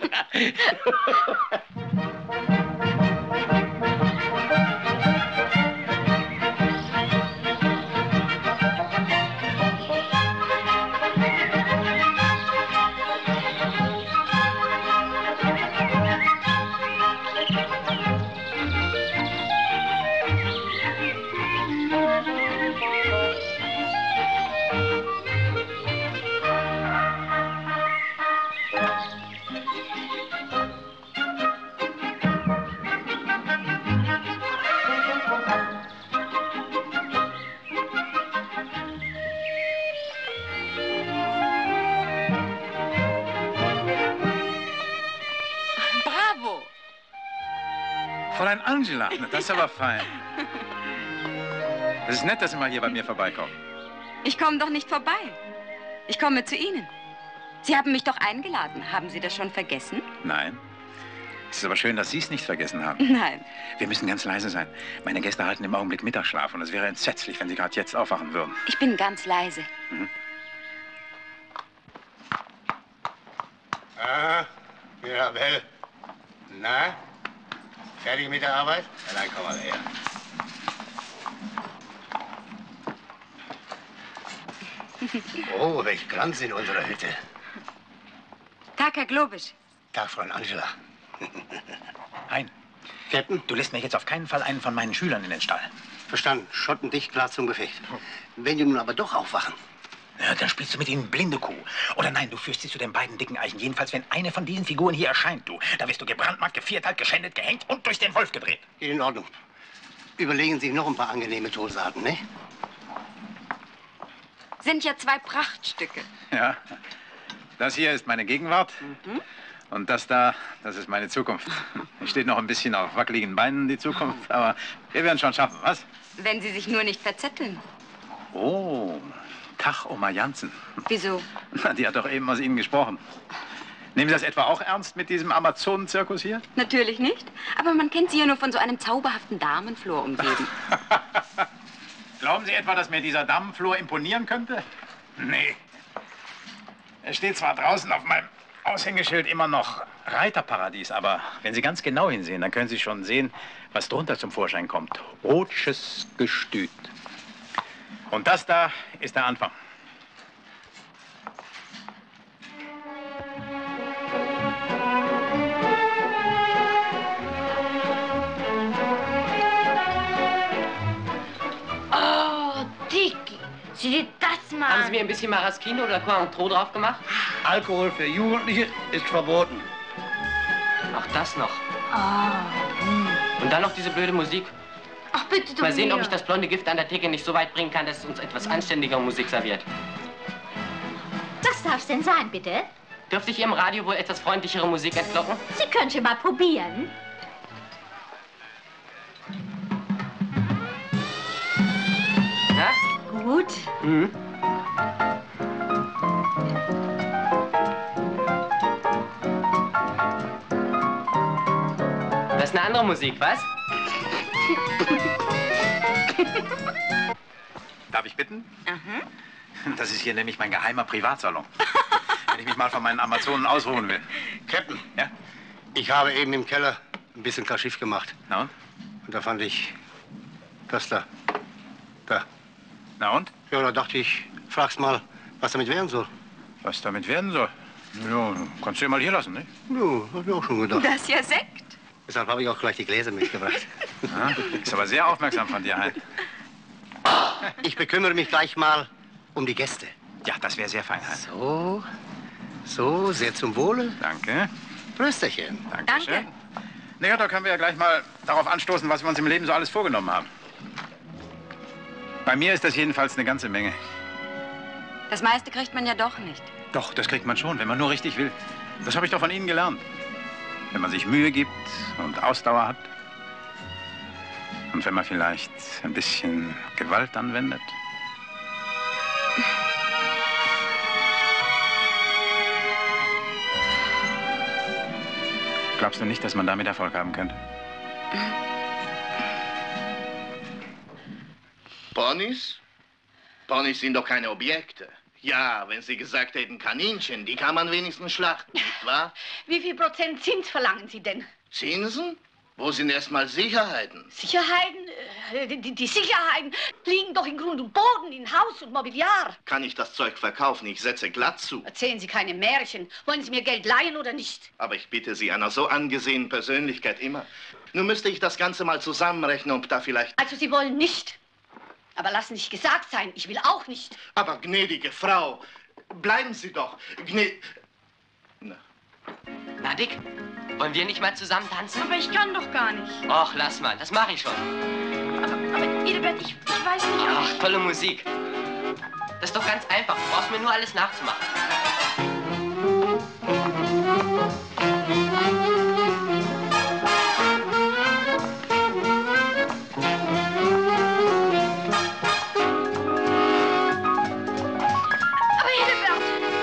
Fräulein Angela, das ist aber fein. Es ist nett, dass Sie mal hier bei mir vorbeikommen. Ich komme doch nicht vorbei. Ich komme zu Ihnen. Sie haben mich doch eingeladen. Haben Sie das schon vergessen? Nein. Es ist aber schön, dass Sie es nicht vergessen haben. Nein. Wir müssen ganz leise sein. Meine Gäste halten im Augenblick Mittagsschlaf und es wäre entsetzlich, wenn Sie gerade jetzt aufwachen würden. Ich bin ganz leise. Mhm. Ah, Mirabell. Na? Fertig mit der Arbeit? Ja, dann komm mal her. Oh, welch Glanz in unserer Hütte. Tag, Herr Globisch. Tag, Frau Angela. Hein. Captain? Du lässt mir jetzt auf keinen Fall einen von meinen Schülern in den Stall. Verstanden. Schotten dicht, klar zum Gefecht. Wenn die nun aber doch aufwachen. Ja, dann spielst du mit ihnen blinde Kuh. Oder nein, du führst sie zu den beiden dicken Eichen. Jedenfalls, wenn eine von diesen Figuren hier erscheint, du, da wirst du gebrandmarkt, gevierteilt, geschändet, gehängt und durch den Wolf gedreht. Geht in Ordnung. Überlegen Sie sich noch ein paar angenehme Todsarten, ne? Sind ja 2 Prachtstücke. Ja. Das hier ist meine Gegenwart. Mhm. Und das da, das ist meine Zukunft. Die steht noch ein bisschen auf wackeligen Beinen, die Zukunft. Aber wir werden schon schaffen, was? Wenn Sie sich nur nicht verzetteln. Oh, Tag, Oma Jansen. Wieso? Na, die hat doch eben aus Ihnen gesprochen. Nehmen Sie das etwa auch ernst mit diesem Amazonenzirkus hier? Natürlich nicht. Aber man kennt Sie ja nur von so einem zauberhaften Damenflor umgeben. Glauben Sie etwa, dass mir dieser Damenflor imponieren könnte? Nee. Er steht zwar draußen auf meinem Aushängeschild immer noch Reiterparadies, aber wenn Sie ganz genau hinsehen, dann können Sie schon sehen, was drunter zum Vorschein kommt. Rotsches Gestüt. Und das da ist der Anfang. Oh, Dicky, sieh dir das mal an. Haben Sie mir ein bisschen Maraschino oder Cointreau drauf gemacht? Alkohol für Jugendliche ist verboten. Auch das noch. Oh. Und dann noch diese blöde Musik. Ach, bitte doch Mal sehen, ob mehr. ich das blonde Gift an der Theke nicht so weit bringen kann, dass es uns etwas anständigere Musik serviert. Was darf's denn sein, bitte? Dürfte ich Ihrem Radio wohl etwas freundlichere Musik entlocken? Sie können schon mal probieren. Na? Gut. Mhm. Das ist eine andere Musik, was? Darf ich bitten? Mhm. Das ist hier nämlich mein geheimer Privatsalon. Wenn ich mich mal von meinen Amazonen ausruhen will. Captain. Ja? Ich habe eben im Keller ein bisschen Kaschiff gemacht. Na und? Und da fand ich das da. Da. Na und? Ja, da dachte ich, frag's mal, was damit werden soll. Was damit werden soll? Ja, kannst du ja mal hier lassen, ne? Ja, hab ich auch schon gedacht. Das ist ja Sekt. Deshalb habe ich auch gleich die Gläser mitgebracht. Ja, ist aber sehr aufmerksam von dir, Hein. Ich bekümmere mich gleich mal um die Gäste. Ja, das wäre sehr fein, Hein. So, sehr zum Wohle. Danke. Prösterchen. Dankeschön. Na ja, da können wir ja gleich mal darauf anstoßen, was wir uns im Leben so alles vorgenommen haben. Bei mir ist das jedenfalls eine ganze Menge. Das meiste kriegt man ja doch nicht. Doch, das kriegt man schon, wenn man nur richtig will. Das habe ich doch von Ihnen gelernt. Wenn man sich Mühe gibt und Ausdauer hat. Und wenn man vielleicht ein bisschen Gewalt anwendet. Glaubst du nicht, dass man damit Erfolg haben könnte? Ponys? Ponys sind doch keine Objekte. Ja, wenn Sie gesagt hätten Kaninchen, die kann man wenigstens schlachten, nicht wahr? Wie viel Prozent Zins verlangen Sie denn? Zinsen? Wo sind erstmal Sicherheiten? Sicherheiten? Die Sicherheiten liegen doch in Grund und Boden, in Haus und Mobiliar. Kann ich das Zeug verkaufen? Ich setze glatt zu. Erzählen Sie keine Märchen. Wollen Sie mir Geld leihen oder nicht? Aber ich bitte Sie, einer so angesehenen Persönlichkeit immer. Nun müsste ich das Ganze mal zusammenrechnen, ob da vielleicht... Also Sie wollen nicht. Aber lassen Sie sich gesagt sein, ich will auch nicht. Aber gnädige Frau, bleiben Sie doch. Na, Dick, wollen wir nicht mal zusammen tanzen? Aber ich kann doch gar nicht. Och, lass mal, das mache ich schon. Aber Edelbert, ich weiß nicht, ob Ach, tolle Musik. Das ist doch ganz einfach. Du brauchst mir nur alles nachzumachen. Aber Edelbert!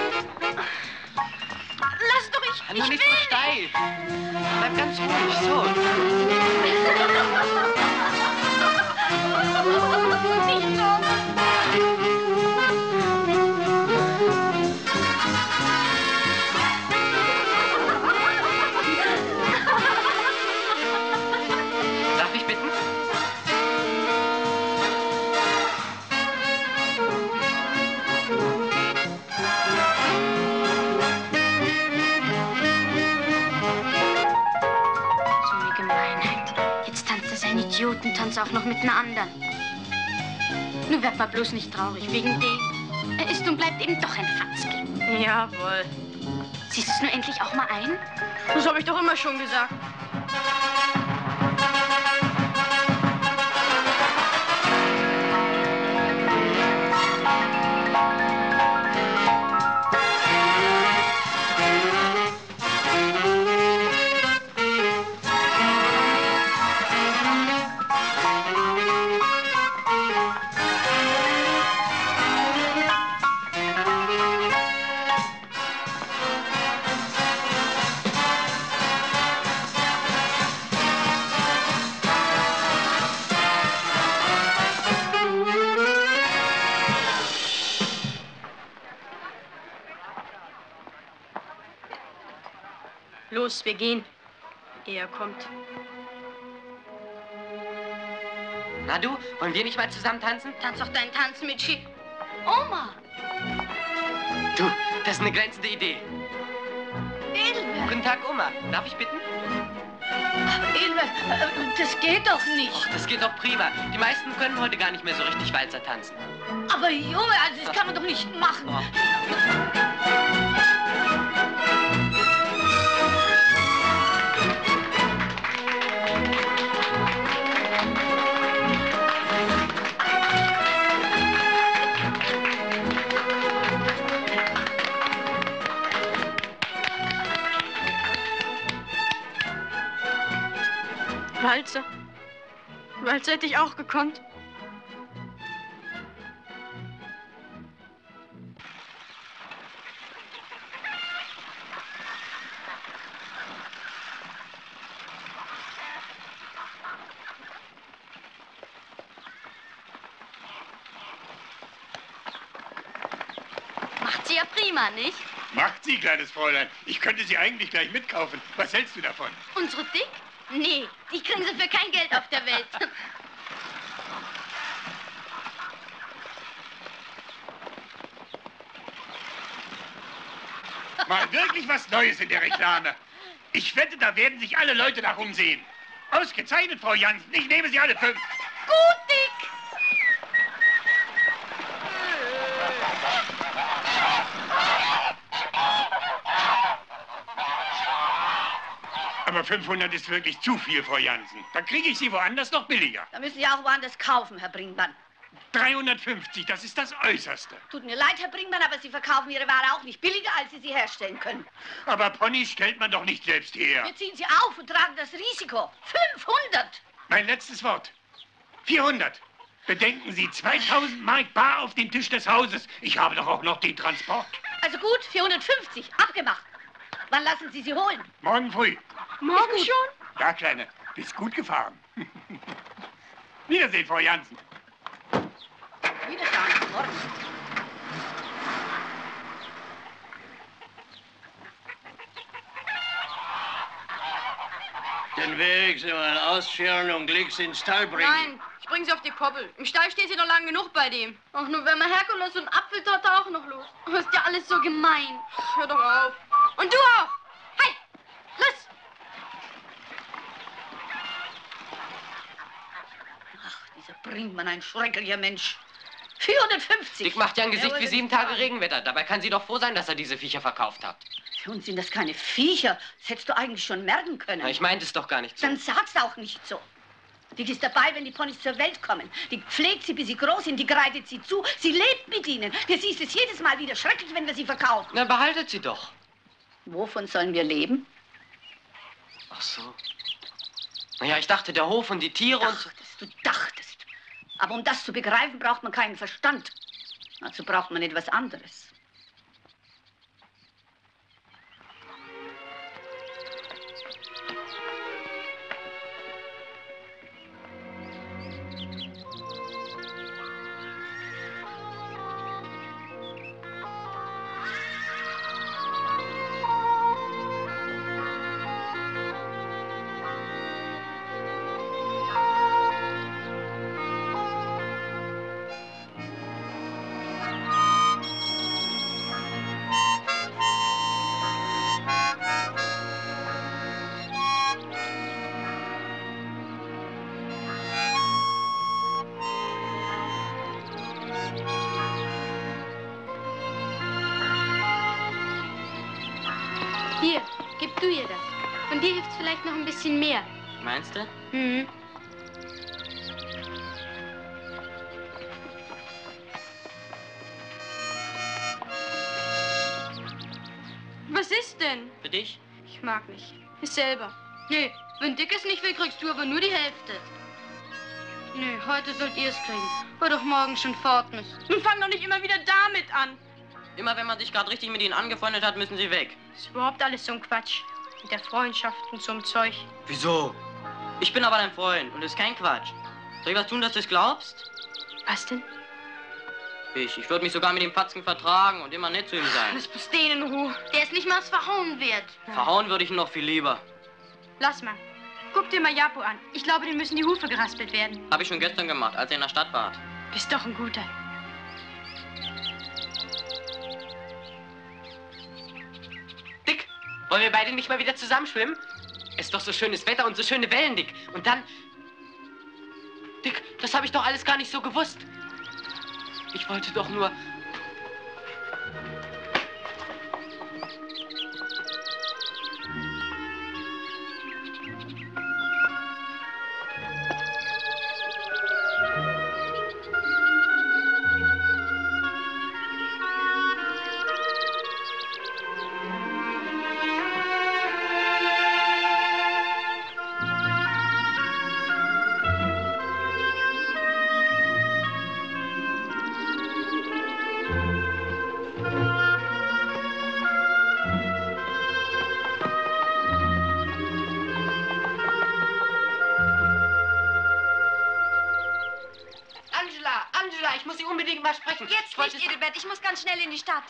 Lass doch, ich Nur will nicht so steil. Bleib ganz ruhig, so. Nicht so. Darf ich bitten? So eine Gemeinheit. Jetzt tanzt er seinen Idiotentanz auch noch mit einer anderen. Nun werd mal bloß nicht traurig wegen dem. Er ist und bleibt eben doch ein Fatzke. Jawohl. Siehst du es nur endlich auch mal ein? Das habe ich doch immer schon gesagt. Los, wir gehen. Er kommt. Na du, wollen wir nicht mal zusammen tanzen? Tanz doch deinen Tanz mit Oma! Du, das ist eine glänzende Idee. Edelbert! Guten Tag, Oma. Darf ich bitten? Aber Edelbert, das geht doch nicht. Och, das geht doch prima. Die meisten können heute gar nicht mehr so richtig Walzer tanzen. Aber Junge, also das kann man doch nicht machen. Walzer. Walzer hätte ich auch gekonnt. Macht sie ja prima, nicht? Macht sie, kleines Fräulein. Ich könnte sie eigentlich gleich mitkaufen. Was hältst du davon? Unsere Dick? Nee, die kriegen sie für kein Geld auf der Welt. Mal wirklich was Neues in der Reklame. Ich wette, da werden sich alle Leute nach umsehen. Ausgezeichnet, Frau Jansen. Ich nehme Sie alle 5. Gut, Dick! Aber 500 ist wirklich zu viel, Frau Jansen. Dann kriege ich Sie woanders noch billiger. Da müssen Sie auch woanders kaufen, Herr Bringmann. 350, das ist das Äußerste. Tut mir leid, Herr Bringmann, aber Sie verkaufen Ihre Ware auch nicht billiger, als Sie sie herstellen können. Aber Ponys stellt man doch nicht selbst her. Wir ziehen Sie auf und tragen das Risiko. 500! Mein letztes Wort. 400. Bedenken Sie, 2000 Mark bar auf den Tisch des Hauses. Ich habe doch auch noch den Transport. Also gut, 450. Abgemacht. Wann lassen Sie sie holen? Morgen früh. Morgen schon? Ja, Kleine, bist gut gefahren. Wiedersehen, Frau Jansen. Wiedersehen, morgen. Den Weg sie mal ausscheren und Glicks ins Stall bringen. Nein, ich bring sie auf die Koppel. Im Stall steht sie doch lang genug bei dem. Ach, nur wenn man Herkules und Apfeltorte auch noch los. Das ist ja alles so gemein. Hör doch auf. Und du auch. Hey, los. Ach, dieser Brinkmann, ein schrecklicher Mensch. 450. Dick macht ja ein Gesicht Jawohl, wie 7 Tage Regenwetter. Dabei kann sie doch froh sein, dass er diese Viecher verkauft hat. Für uns sind das keine Viecher. Das hättest du eigentlich schon merken können. Na, ich meinte es doch gar nicht so. Dann sag's auch nicht so. Die ist dabei, wenn die Ponys zur Welt kommen. Die pflegt sie, bis sie groß sind, die greitet sie zu. Sie lebt mit ihnen. Du siehst es jedes Mal wieder schrecklich, wenn wir sie verkaufen. Na, behaltet sie doch. Wovon sollen wir leben? Ach so. Naja, ich dachte, der Hof und die Tiere und so. Du dachtest. Aber um das zu begreifen, braucht man keinen Verstand. Dazu braucht man etwas anderes. Hier, gib du ihr das. Von dir hilft's vielleicht noch ein bisschen mehr. Meinst du? Mhm. Was ist denn? Für dich? Ich mag nicht. Ich selber. Nee, wenn Dick es nicht will, kriegst du aber nur die Hälfte. Nee, heute sollt ihr es kriegen, weil doch morgen schon fort müsst. Nun fang doch nicht immer wieder damit an. Immer wenn man sich gerade richtig mit ihnen angefreundet hat, müssen sie weg. Ist überhaupt alles so ein Quatsch. Mit der Freundschaft und so einem Zeug. Wieso? Ich bin aber dein Freund und das ist kein Quatsch. Soll ich was tun, dass du es glaubst? Was denn? Ich würde mich sogar mit dem Patzken vertragen und immer nett zu ihm sein. Lass bloß den in Ruhe. Der ist nicht mal was verhauen wert. Verhauen würde ich ihn noch viel lieber. Lass mal. Guck dir mal Japo an. Ich glaube, dem müssen die Hufe geraspelt werden. Habe ich schon gestern gemacht, als ihr in der Stadt wart. Bist doch ein guter. Dick, wollen wir beide nicht mal wieder zusammenschwimmen? Es ist doch so schönes Wetter und so schöne Wellen, Dick. Und dann... Dick, das habe ich doch alles gar nicht so gewusst. Ich wollte doch nur... Angela, ich muss Sie unbedingt mal sprechen. Jetzt nicht, Edelbert. Ich muss ganz schnell in die Stadt.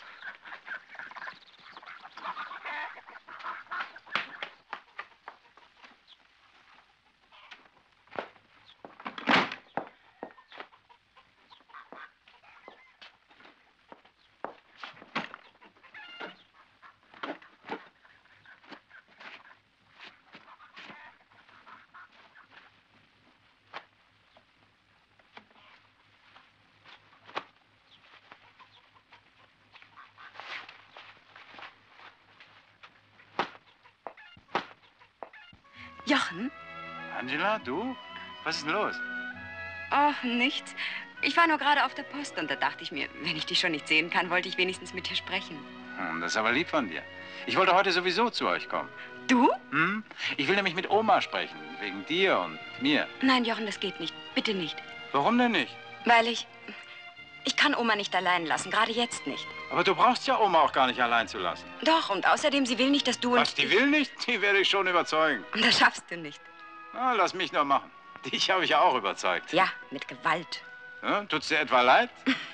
Jochen? Angela, du? Was ist denn los? Oh, nichts. Ich war nur gerade auf der Post und da dachte ich mir, wenn ich dich schon nicht sehen kann, wollte ich wenigstens mit dir sprechen. Das ist aber lieb von dir. Ich wollte heute sowieso zu euch kommen. Du? Hm? Ich will nämlich mit Oma sprechen, wegen dir und mir. Nein, Jochen, das geht nicht. Bitte nicht. Warum denn nicht? Weil ich kann Oma nicht allein lassen, gerade jetzt nicht. Aber du brauchst ja Oma auch gar nicht allein zu lassen. Doch, und außerdem, sie will nicht, dass du und... Was, die will nicht? Die werde ich schon überzeugen. Das schaffst du nicht. Na, lass mich nur machen. Dich habe ich ja auch überzeugt. Ja, mit Gewalt. Ja, tut's dir etwa leid?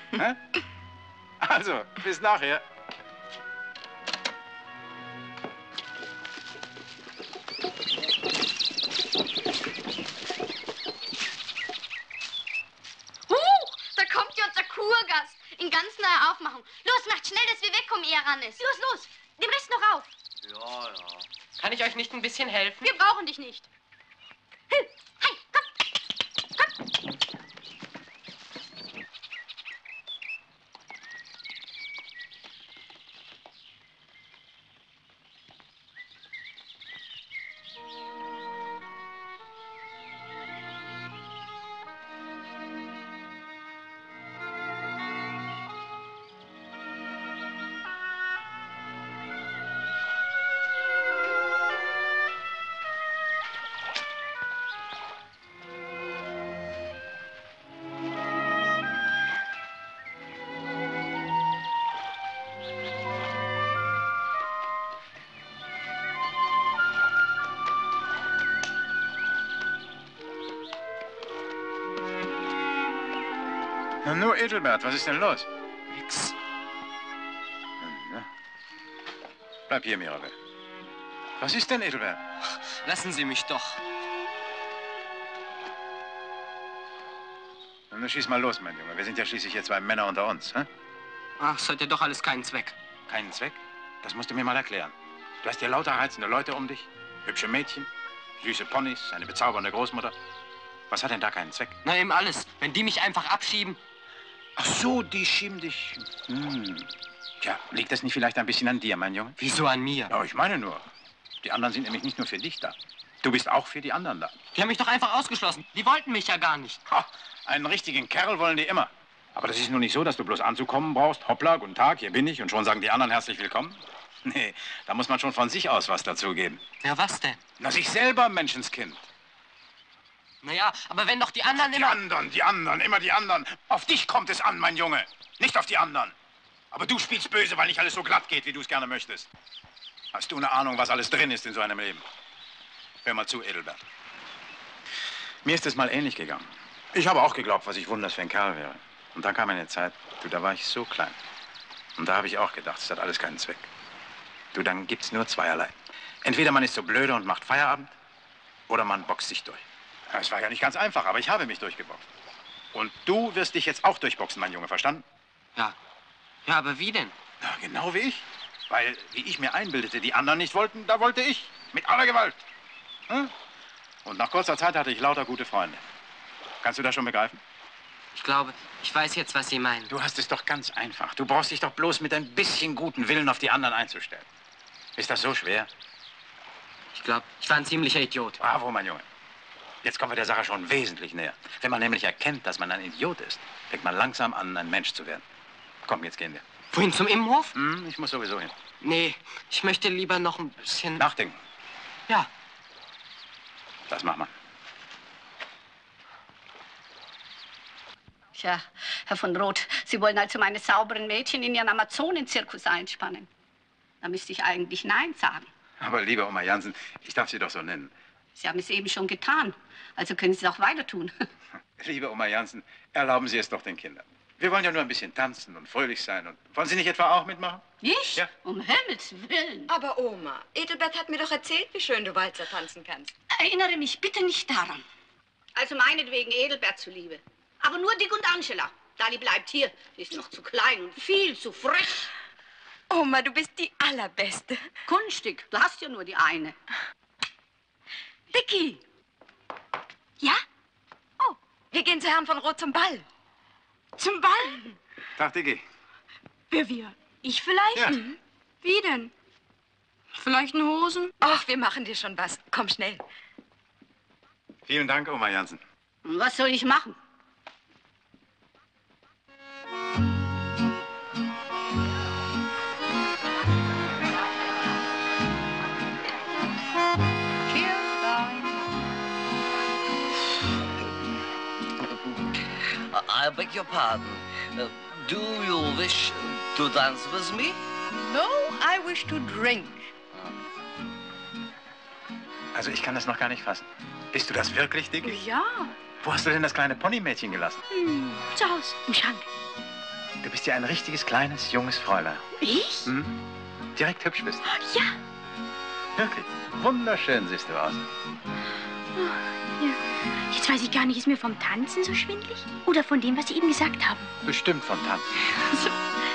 Also, bis nachher. Da kommt ja unser Kurgast. In ganz naher Aufmachung. Los, macht schnell, dass wir wegkommen, ehe er ran ist. Los, los. Dem Rest noch auf. Ja, ja. Kann ich euch nicht ein bisschen helfen? Wir brauchen dich nicht. Na nur, Edelbert, was ist denn los? Nix. Na. Bleib hier, Mirabel. Was ist denn, Edelbert? Lassen Sie mich doch. Na, schieß mal los, mein Junge. Wir sind ja schließlich hier zwei Männer unter uns, hä? Ach, es hat ja doch alles keinen Zweck. Keinen Zweck? Das musst du mir mal erklären. Du hast hier lauter reizende Leute um dich, hübsche Mädchen, süße Ponys, eine bezaubernde Großmutter. Was hat denn da keinen Zweck? Na, eben alles. Wenn die mich einfach abschieben. Ach so, die schieben dich. Tja, liegt das nicht vielleicht ein bisschen an dir, mein Junge? Wieso an mir? Ja, ich meine nur. Die anderen sind nämlich nicht nur für dich da. Du bist auch für die anderen da. Die haben mich doch einfach ausgeschlossen. Die wollten mich ja gar nicht. Ha, einen richtigen Kerl wollen die immer. Aber das ist nur nicht so, dass du bloß anzukommen brauchst. Hoppla, guten Tag, hier bin ich. Und schon sagen die anderen herzlich willkommen. Nee, da muss man schon von sich aus was dazugeben. Ja, was denn? Na, sich selber, Menschenskind. Naja, aber wenn doch die anderen immer... Die anderen, immer die anderen. Auf dich kommt es an, mein Junge. Nicht auf die anderen. Aber du spielst böse, weil nicht alles so glatt geht, wie du es gerne möchtest. Hast du eine Ahnung, was alles drin ist in so einem Leben? Hör mal zu, Edelbert. Mir ist es mal ähnlich gegangen. Ich habe auch geglaubt, was ich wunders für ein Kerl wäre. Und dann kam eine Zeit, du, da war ich so klein. Und da habe ich auch gedacht, es hat alles keinen Zweck. Du, dann gibt's nur zweierlei. Entweder man ist so blöde und macht Feierabend, oder man boxt sich durch. Ja, es war ja nicht ganz einfach, aber ich habe mich durchgeboxt. Und du wirst dich jetzt auch durchboxen, mein Junge, verstanden? Ja. Ja, aber wie denn? Ja, genau wie ich. Weil, wie ich mir einbildete, die anderen nicht wollten, da wollte ich. Mit aller Gewalt. Hm? Und nach kurzer Zeit hatte ich lauter gute Freunde. Kannst du das schon begreifen? Ich glaube, ich weiß jetzt, was Sie meinen. Du hast es doch ganz einfach. Du brauchst dich doch bloß mit ein bisschen guten Willen auf die anderen einzustellen. Ist das so schwer? Ich glaube, ich war ein ziemlicher Idiot. Bravo, mein Junge. Jetzt kommen wir der Sache schon wesentlich näher. Wenn man nämlich erkennt, dass man ein Idiot ist, fängt man langsam an, ein Mensch zu werden. Komm, jetzt gehen wir. Wohin, zum Immenhof? Ich muss sowieso hin. Nee, ich möchte lieber noch ein bisschen... Nachdenken. Ja. Das macht man. Tja, Herr von Roth, Sie wollen also meine sauberen Mädchen in Ihren Amazonenzirkus einspannen. Da müsste ich eigentlich Nein sagen. Aber liebe Oma Jansen, ich darf Sie doch so nennen. Sie haben es eben schon getan. Also können Sie es auch weiter tun. Liebe Oma Jansen, erlauben Sie es doch den Kindern. Wir wollen ja nur ein bisschen tanzen und fröhlich sein. Und wollen Sie nicht etwa auch mitmachen? Ich? Ja. Um Himmels Willen. Aber Oma, Edelbert hat mir doch erzählt, wie schön du Walzer tanzen kannst. Erinnere mich bitte nicht daran. Also meinetwegen Edelbert zuliebe. Aber nur Dick und Angela. Dali bleibt hier. Sie ist noch zu klein und viel zu frech. Oma, du bist die Allerbeste. Kunstig, du hast ja nur die eine. Dicky! Ja? Oh, wir gehen zu Herrn von Roth zum Ball. Zum Ball? Tag, Dicky. Wer wir? Ich vielleicht? Ja. Wie denn? Vielleicht in Hosen? Ach, wir machen dir schon was. Komm schnell. Vielen Dank, Oma Jansen. Was soll ich machen? I beg your pardon. Do you wish to dance with me? No, I wish to drink. Also ich kann das noch gar nicht fassen. Bist du das wirklich, Dicky? Ja. Wo hast du denn das kleine Ponymädchen gelassen? Zu Hause, im Schrank. Du bist ja ein richtiges, kleines, junges Fräulein. Ich? Hm? Direkt hübsch bist du. Ja. Wirklich. Wunderschön siehst du aus. Ja. Jetzt weiß ich gar nicht, ist mir vom Tanzen so schwindelig? Oder von dem, was Sie eben gesagt haben? Bestimmt vom Tanzen.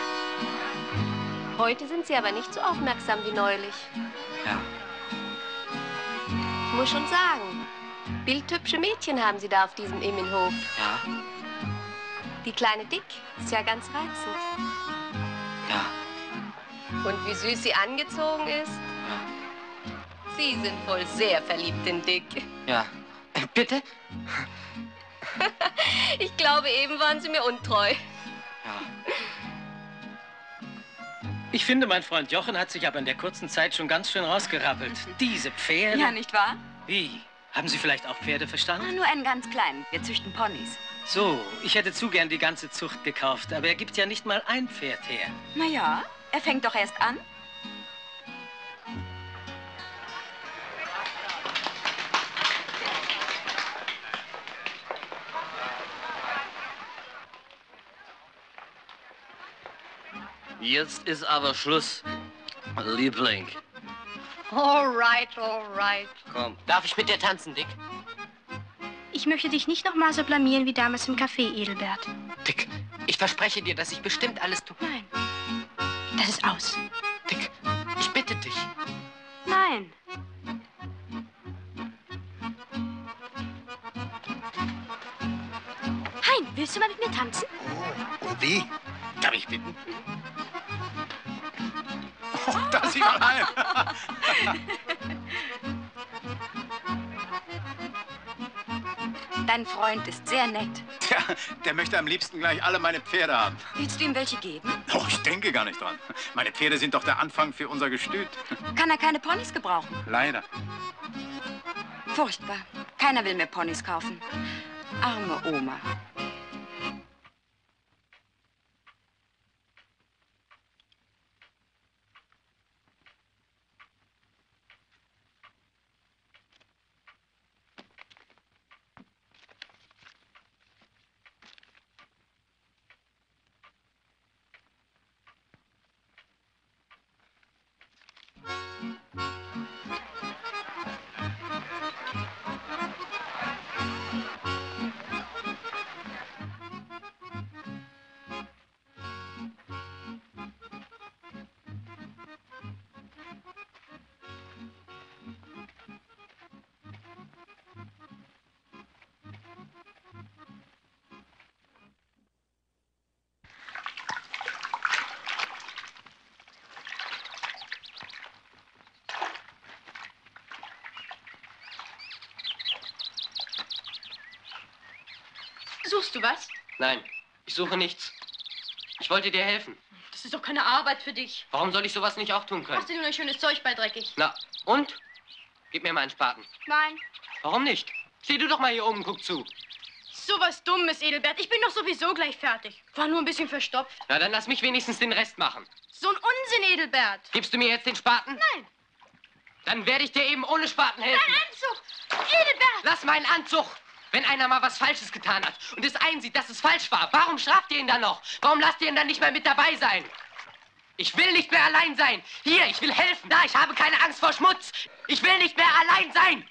Heute sind Sie aber nicht so aufmerksam wie neulich. Ja. Ich muss schon sagen, bildhübsche Mädchen haben Sie da auf diesem Immenhof. Ja. Die kleine Dick ist ja ganz reizend. Ja. Und wie süß sie angezogen ist. Sie sind wohl sehr verliebt in Dick. Ja. Bitte? Ich glaube, eben waren Sie mir untreu. Ja. Ich finde, mein Freund Jochen hat sich aber in der kurzen Zeit schon ganz schön rausgerappelt. Diese Pferde. Ja, nicht wahr? Wie? Haben Sie vielleicht auch Pferde verstanden? Nur einen ganz kleinen. Wir züchten Ponys. So, ich hätte zu gern die ganze Zucht gekauft, aber er gibt ja nicht mal ein Pferd her. Na ja, er fängt doch erst an. Jetzt ist aber Schluss, Liebling. All right, all right. Komm. Darf ich mit dir tanzen, Dick? Ich möchte dich nicht noch mal so blamieren wie damals im Café, Edelbert. Dick, ich verspreche dir, dass ich bestimmt alles tue. Nein. Das ist aus. Dick, ich bitte dich. Nein. Hein, willst du mal mit mir tanzen? Und wie? Darf ich bitten? Oh, da sieh mal ein. Dein Freund ist sehr nett. Tja, der möchte am liebsten gleich alle meine Pferde haben. Willst du ihm welche geben? Oh, ich denke gar nicht dran. Meine Pferde sind doch der Anfang für unser Gestüt. Kann er keine Ponys gebrauchen? Leider. Furchtbar. Keiner will mehr Ponys kaufen. Arme Oma. Suchst du was? Nein, ich suche nichts. Ich wollte dir helfen. Das ist doch keine Arbeit für dich. Warum soll ich sowas nicht auch tun können? Machst dir nur ein schönes Zeug bei dreckig. Na, und? Gib mir mal einen Spaten. Nein. Warum nicht? Steh du doch mal hier oben, guck zu. So was Dummes, Edelbert. Ich bin doch sowieso gleich fertig. War nur ein bisschen verstopft. Na, dann lass mich wenigstens den Rest machen. So ein Unsinn, Edelbert. Gibst du mir jetzt den Spaten? Nein. Dann werde ich dir eben ohne Spaten helfen. Dein Anzug! Edelbert! Lass meinen Anzug! Wenn einer mal was Falsches getan hat und es einsieht, dass es falsch war, warum straft ihr ihn dann noch? Warum lasst ihr ihn dann nicht mehr mit dabei sein? Ich will nicht mehr allein sein. Hier, ich will helfen. Da, ich habe keine Angst vor Schmutz. Ich will nicht mehr allein sein.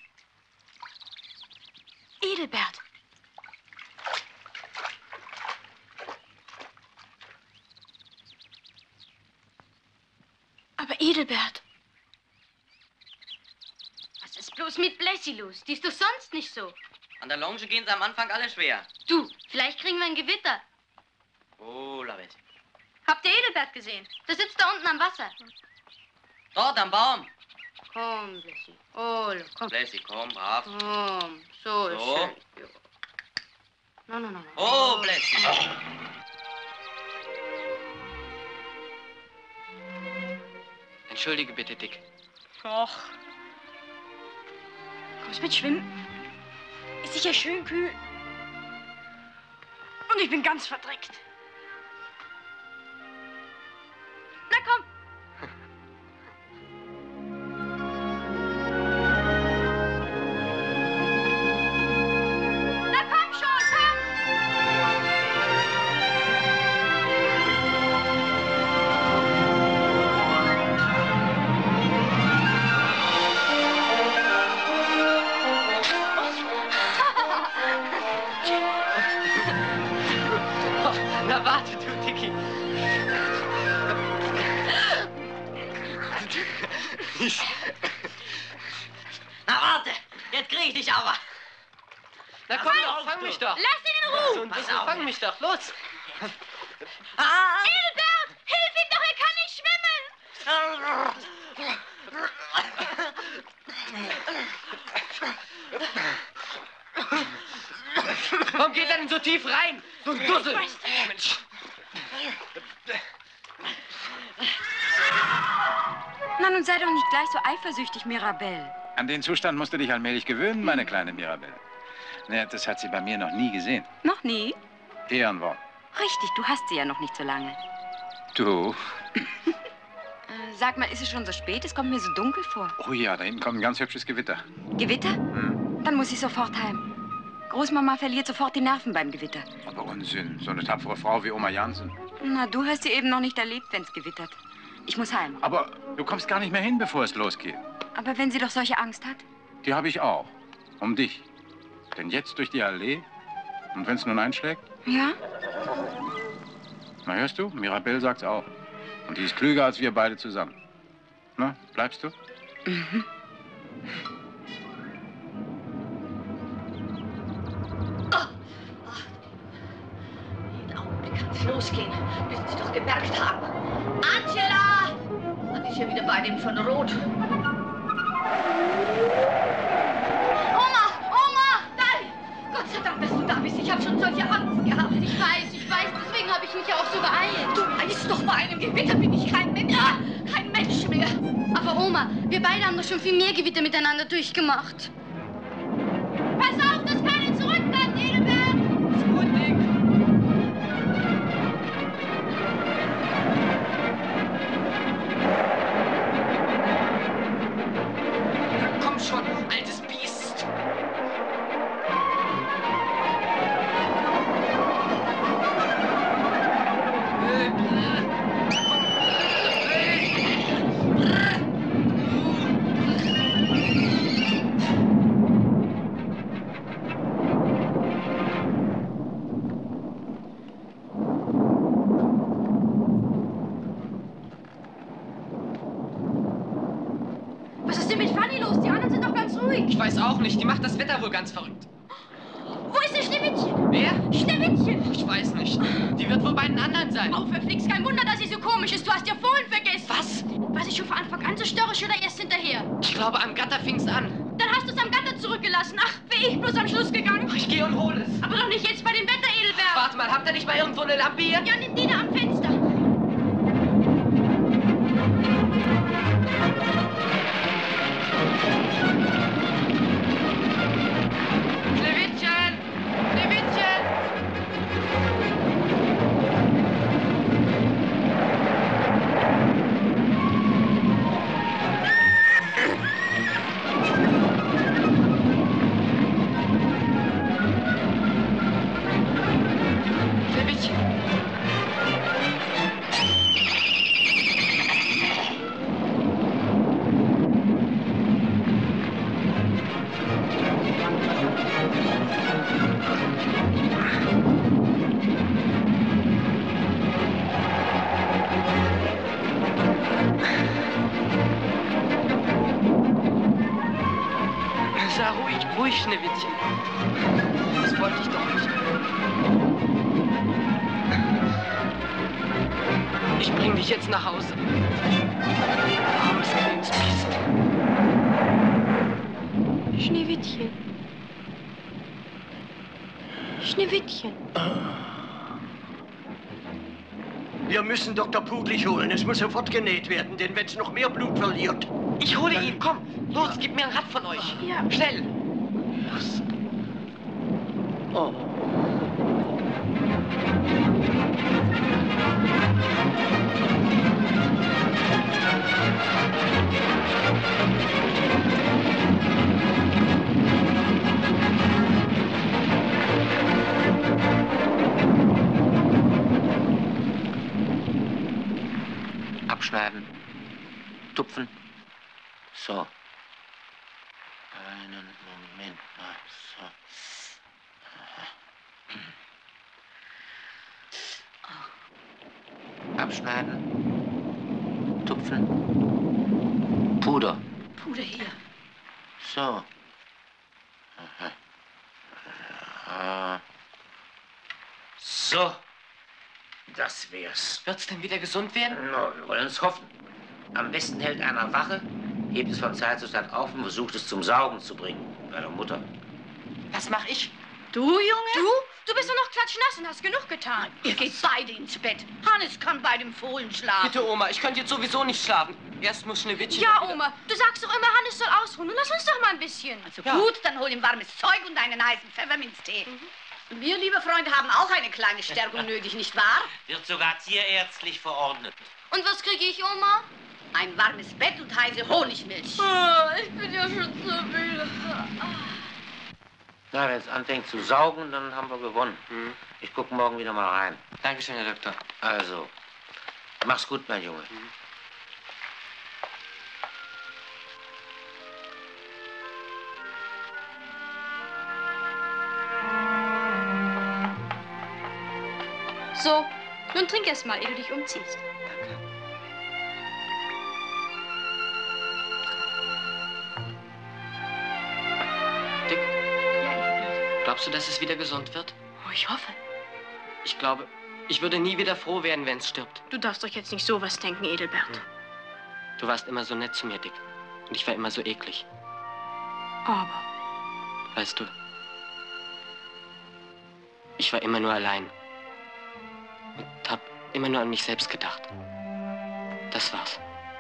Edelbert. Aber Edelbert. Was ist bloß mit Blessi los? Die ist doch sonst nicht so. An der Longe gehen sie am Anfang alle schwer. Du, vielleicht kriegen wir ein Gewitter. Oh, Lavet. Habt ihr Edelbert gesehen? Der sitzt da unten am Wasser. Dort am Baum. Komm, Blessi. Oh, komm. Blessi, komm, brav. Komm, so ist So. schön. Ja. No. Oh, Blessi. Entschuldige bitte, Dick. Och. Kommst mit Schwimmen? Ist sicher schön kühl. Und ich bin ganz verdreckt. Na komm. Na komm Na warte, jetzt krieg ich dich aber. Na komm doch, fang mich doch. Lass ihn in Ruhe. So ein bisschen, fang mich doch, los. Edelbert, hilf ihm doch, er kann nicht schwimmen. Warum geht er denn so tief rein? So ein Dussel. Mensch. Na, nun sei doch nicht gleich so eifersüchtig, Mirabelle. An den Zustand musst du dich allmählich gewöhnen, meine kleine Mirabelle. Naja, das hat sie bei mir noch nie gesehen. Noch nie? Ehrenwort. Richtig, du hast sie ja noch nicht so lange. Du? Sag mal, ist es schon so spät? Es kommt mir so dunkel vor. Oh ja, da hinten kommt ein ganz hübsches Gewitter. Gewitter? Dann muss ich sofort heim. Großmama verliert sofort die Nerven beim Gewitter. Aber Unsinn, so eine tapfere Frau wie Oma Jansen. Na, du hast sie eben noch nicht erlebt, wenn es gewittert. Ich muss heim. Aber du kommst gar nicht mehr hin, bevor es losgeht. Aber wenn sie doch solche Angst hat? Die habe ich auch. Um dich. Denn jetzt durch die Allee, und wenn es nun einschlägt? Ja? Na, hörst du? Mirabelle sagt's auch. Und die ist klüger als wir beide zusammen. Na, bleibst du? Mhm. Jeden Augenblick kann es losgehen. Müssen Sie doch gemerkt haben. Angela! Und ist ja wieder bei dem von Rot. Gott sei Dank, dass du da bist. Ich habe schon solche Angst gehabt. Ich weiß. Deswegen habe ich mich ja auch so beeilt. Du weißt doch, bei einem Gewitter bin ich kein Mensch. Kein Mensch mehr. Aber Oma, wir beide haben doch schon viel mehr Gewitter miteinander durchgemacht. Pass auf, dass keiner zurückbleibt, Edelbert! Ist gut, Nick. Komm schon, altes Biest. Was ist denn mit Fanny los? Die anderen sind doch ganz ruhig. Ich weiß auch nicht, die macht das Wetter wohl ganz verrückt. Wo ist der Schneewittchen? Wer? Schneewittchen! Ich weiß nicht. Die wird wohl bei den anderen sein. Oh, verflixt, kein Wunder, dass sie so komisch ist. Du hast ja Fohlen vergessen. Was? War sie schon von Anfang an so störrisch oder erst hinterher? Ich glaube, am Gatter fing's an. Dann hast du es am Gatter zurückgelassen. Ach, wäre ich bloß am Schluss gegangen. Ach, ich gehe und hole es. Aber doch nicht jetzt bei dem Wetter, Edelbert. Warte mal, habt ihr nicht mal irgendwo eine Lampe hier? Ja, nimm die da am Fenster. Schneewittchen! Schneewittchen! Schneewittchen! Sei ruhig, Schneewittchen. Das wollte ich doch nicht. Ich bring dich jetzt nach Hause. Armes kleines Biest. Schneewittchen. Schneewittchen. Wir müssen Dr. Pudlich holen. Es muss sofort genäht werden, denn wenn es noch mehr Blut verliert... Ich hole ihn, komm. Los, gib mir ein Rad von euch. Ja. Schnell. Oh. Abschneiden. Tupfen. So. Einen Moment mal. So. Abschneiden. abtupfen? Puder. Puder hier. So. Aha. So. Das wär's. Wird's denn wieder gesund werden? No, wir wollen es hoffen. Am besten hält einer Wache, hebt es von Zeit zu Zeit auf und versucht es zum Saugen zu bringen. Bei der Mutter. Was mach ich? Du, Junge? Du? Du bist doch noch klatschnass und hast genug getan. Ihr geht beide ins Bett. Hannes kann bei dem Fohlen schlafen. Bitte, Oma, ich könnte jetzt sowieso nicht schlafen. Erst muss Schneewittchen... Ja, Oma, du sagst doch immer, Hannes soll ausruhen. Nun lass uns doch mal ein bisschen. Also gut, dann hol ihm warmes Zeug und einen heißen Pfefferminztee. Wir, liebe Freunde, haben auch eine kleine Stärkung nötig, nicht wahr? Wird sogar tierärztlich verordnet. Und was kriege ich, Oma? Ein warmes Bett und heiße Honigmilch. Ich bin ja schon so müde. Na, wenn es anfängt zu saugen, dann haben wir gewonnen. Ich gucke morgen wieder mal rein. Dankeschön, Herr Doktor. Also, mach's gut, mein Junge. So, nun trink erst mal, ehe du dich umziehst. Dick? Glaubst du, dass es wieder gesund wird? Oh, ich hoffe. Ich glaube, ich würde nie wieder froh werden, wenn es stirbt. Du darfst doch jetzt nicht sowas denken, Edelbert. Du warst immer so nett zu mir, Dick. Und ich war immer so eklig. Aber Weißt du, ich war immer nur allein. Und hab immer nur an mich selbst gedacht. Das war's.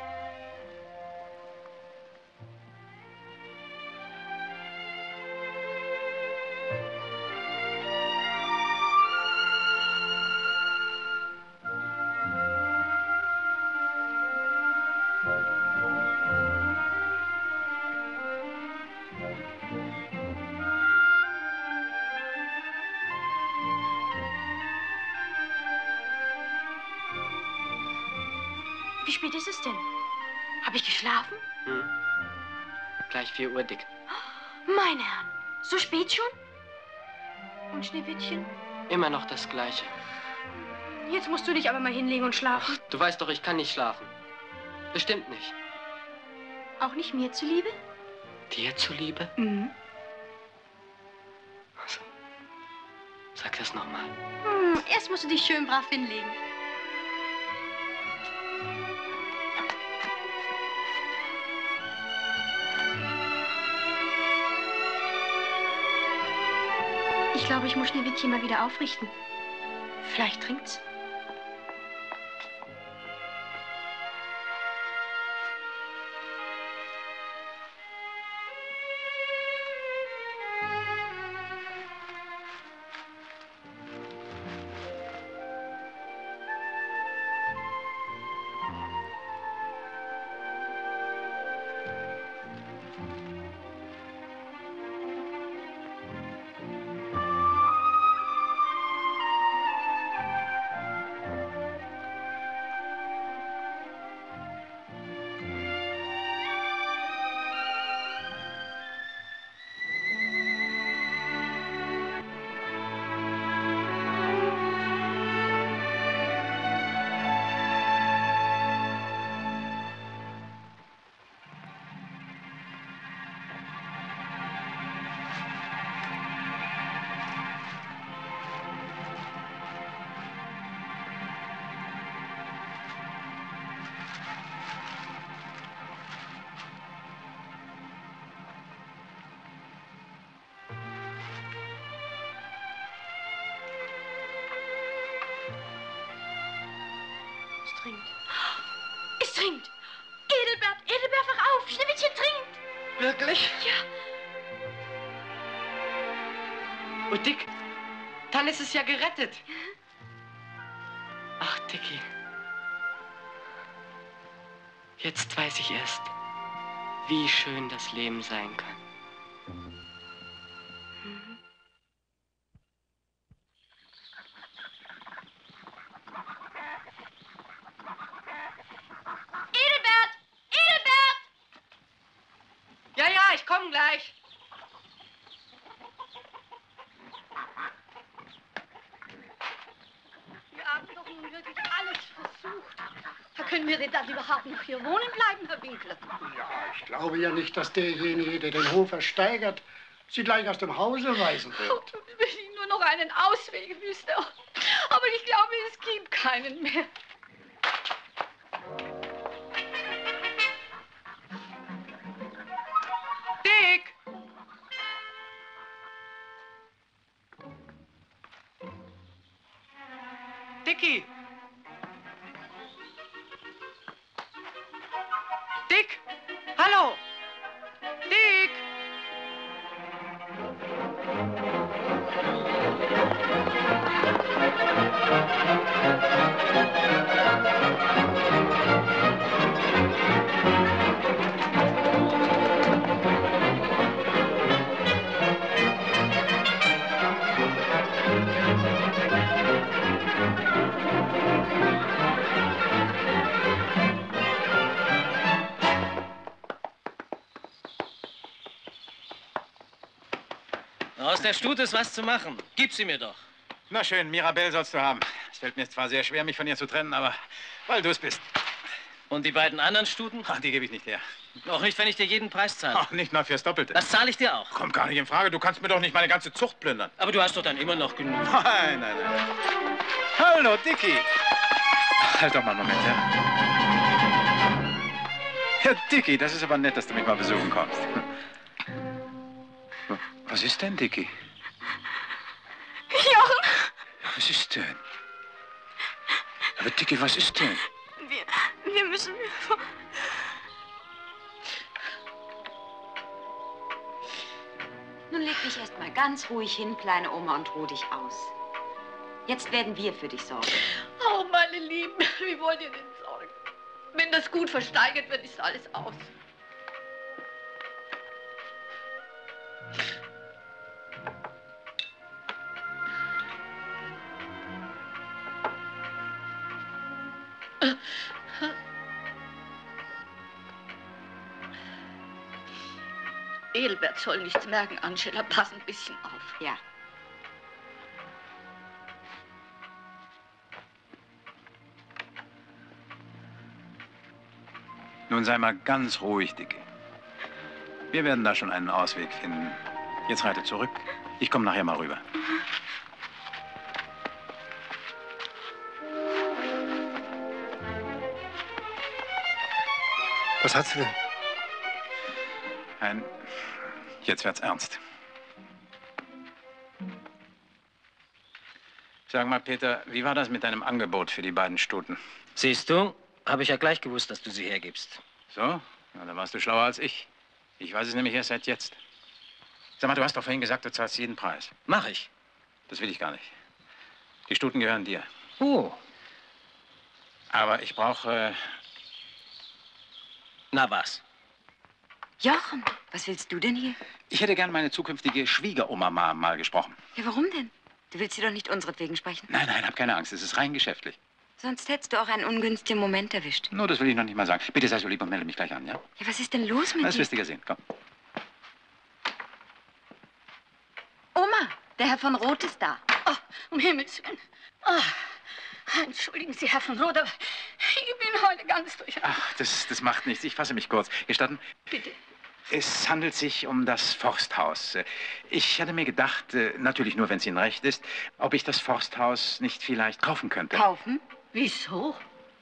wie spät ist es denn? Habe ich geschlafen? Gleich 4 Uhr, Dick. Meine Herren, so spät schon? Und Schneewittchen? Immer noch das Gleiche. Jetzt musst du dich aber mal hinlegen und schlafen. Du weißt doch, ich kann nicht schlafen. Bestimmt nicht. Auch nicht mir zuliebe? Dir zuliebe? Mhm. Also, sag das nochmal. Erst musst du dich schön brav hinlegen. Ich glaube, ich muss Schneewittchen mal wieder aufrichten. Vielleicht trinkt's. Es trinkt. Edelbert, Edelbert, wach auf. Schneewittchen trinkt. Wirklich? Ja. Oh, Dick, dann ist es ja gerettet. Ach, Dickie. Jetzt weiß ich erst, wie schön das Leben sein kann. Ich komm gleich. Wir haben doch nun wirklich alles versucht. Können wir denn dann überhaupt noch hier wohnen bleiben, Herr Winkler? Ja, ich glaube ja nicht, dass derjenige, der den Hof ersteigert, Sie gleich aus dem Hause weisen wird. Oh, wenn ich nur noch einen Ausweg wüsste. Aber ich glaube, es gibt keinen mehr. Dick! Dicky! Dick! Hallo! Dick! Aus der Stute ist was zu machen. Gib sie mir doch. Na schön, Mirabelle sollst du haben. Es fällt mir zwar sehr schwer, mich von ihr zu trennen, aber weil du es bist. Und die beiden anderen Stuten? Ach, die gebe ich nicht her. Auch nicht, wenn ich dir jeden Preis zahle. Ach, nicht mal fürs Doppelte. Das zahle ich dir auch. Kommt gar nicht in Frage. Du kannst mir doch nicht meine ganze Zucht plündern. Aber du hast doch dann immer noch genug. Nein, nein, nein. Hallo, Dicky. Halt doch mal einen Moment, ja? Ja, Dicky, das ist aber nett, dass du mich mal besuchen kommst. Was ist denn, Dicky? Jochen! Was ist denn? Aber Dicky, was ist denn? Wir müssen... Nun leg dich erst mal ganz ruhig hin, kleine Oma, und ruh dich aus. Jetzt werden wir für dich sorgen. Oh, meine Lieben, wie wollt ihr denn sorgen? Wenn das Gut versteigert wird, ist alles aus. Edelbert soll nichts merken, Angela. Pass ein bisschen auf. Ja. Nun sei mal ganz ruhig, Dicky. Wir werden da schon einen Ausweg finden. Jetzt reite zurück. Ich komme nachher mal rüber. Was hast du denn? Jetzt wird's ernst. Sag mal, Peter, wie war das mit deinem Angebot für die beiden Stuten? Siehst du, habe ich ja gleich gewusst, dass du sie hergibst. So? Na, da warst du schlauer als ich. Ich weiß es nämlich erst seit jetzt. Sag mal, du hast doch vorhin gesagt, du zahlst jeden Preis. Mach ich. Das will ich gar nicht. Die Stuten gehören dir. Oh. Aber ich brauche... Na was? Jochen, was willst du denn hier? Ich hätte gern meine zukünftige Schwiegeroma mal gesprochen. Ja, warum denn? Du willst sie doch nicht unseretwegen sprechen. Nein, nein, hab keine Angst. Es ist rein geschäftlich. Sonst hättest du auch einen ungünstigen Moment erwischt. Nur, das will ich noch nicht mal sagen. Bitte sei so lieb und melde mich gleich an, ja? Ja, was ist denn los mit dir? Das wirst du ja sehen. Komm. Oma, der Herr von Roth ist da. Oh, um Himmels Willen. Oh, entschuldigen Sie, Herr von Roth, aber ich bin heute ganz durcheinander. Ach, das macht nichts. Ich fasse mich kurz. Gestatten? Bitte. Es handelt sich um das Forsthaus. Ich hatte mir gedacht, natürlich nur, wenn es Ihnen recht ist, ob ich das Forsthaus nicht vielleicht kaufen könnte. Kaufen? Wieso?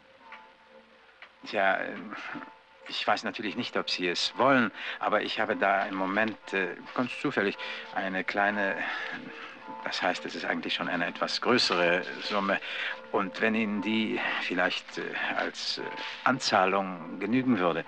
Tja, ich weiß natürlich nicht, ob Sie es wollen, aber ich habe da im Moment, ganz zufällig, eine kleine... Das heißt, es ist eigentlich schon eine etwas größere Summe. Und wenn Ihnen die vielleicht als Anzahlung genügen würde...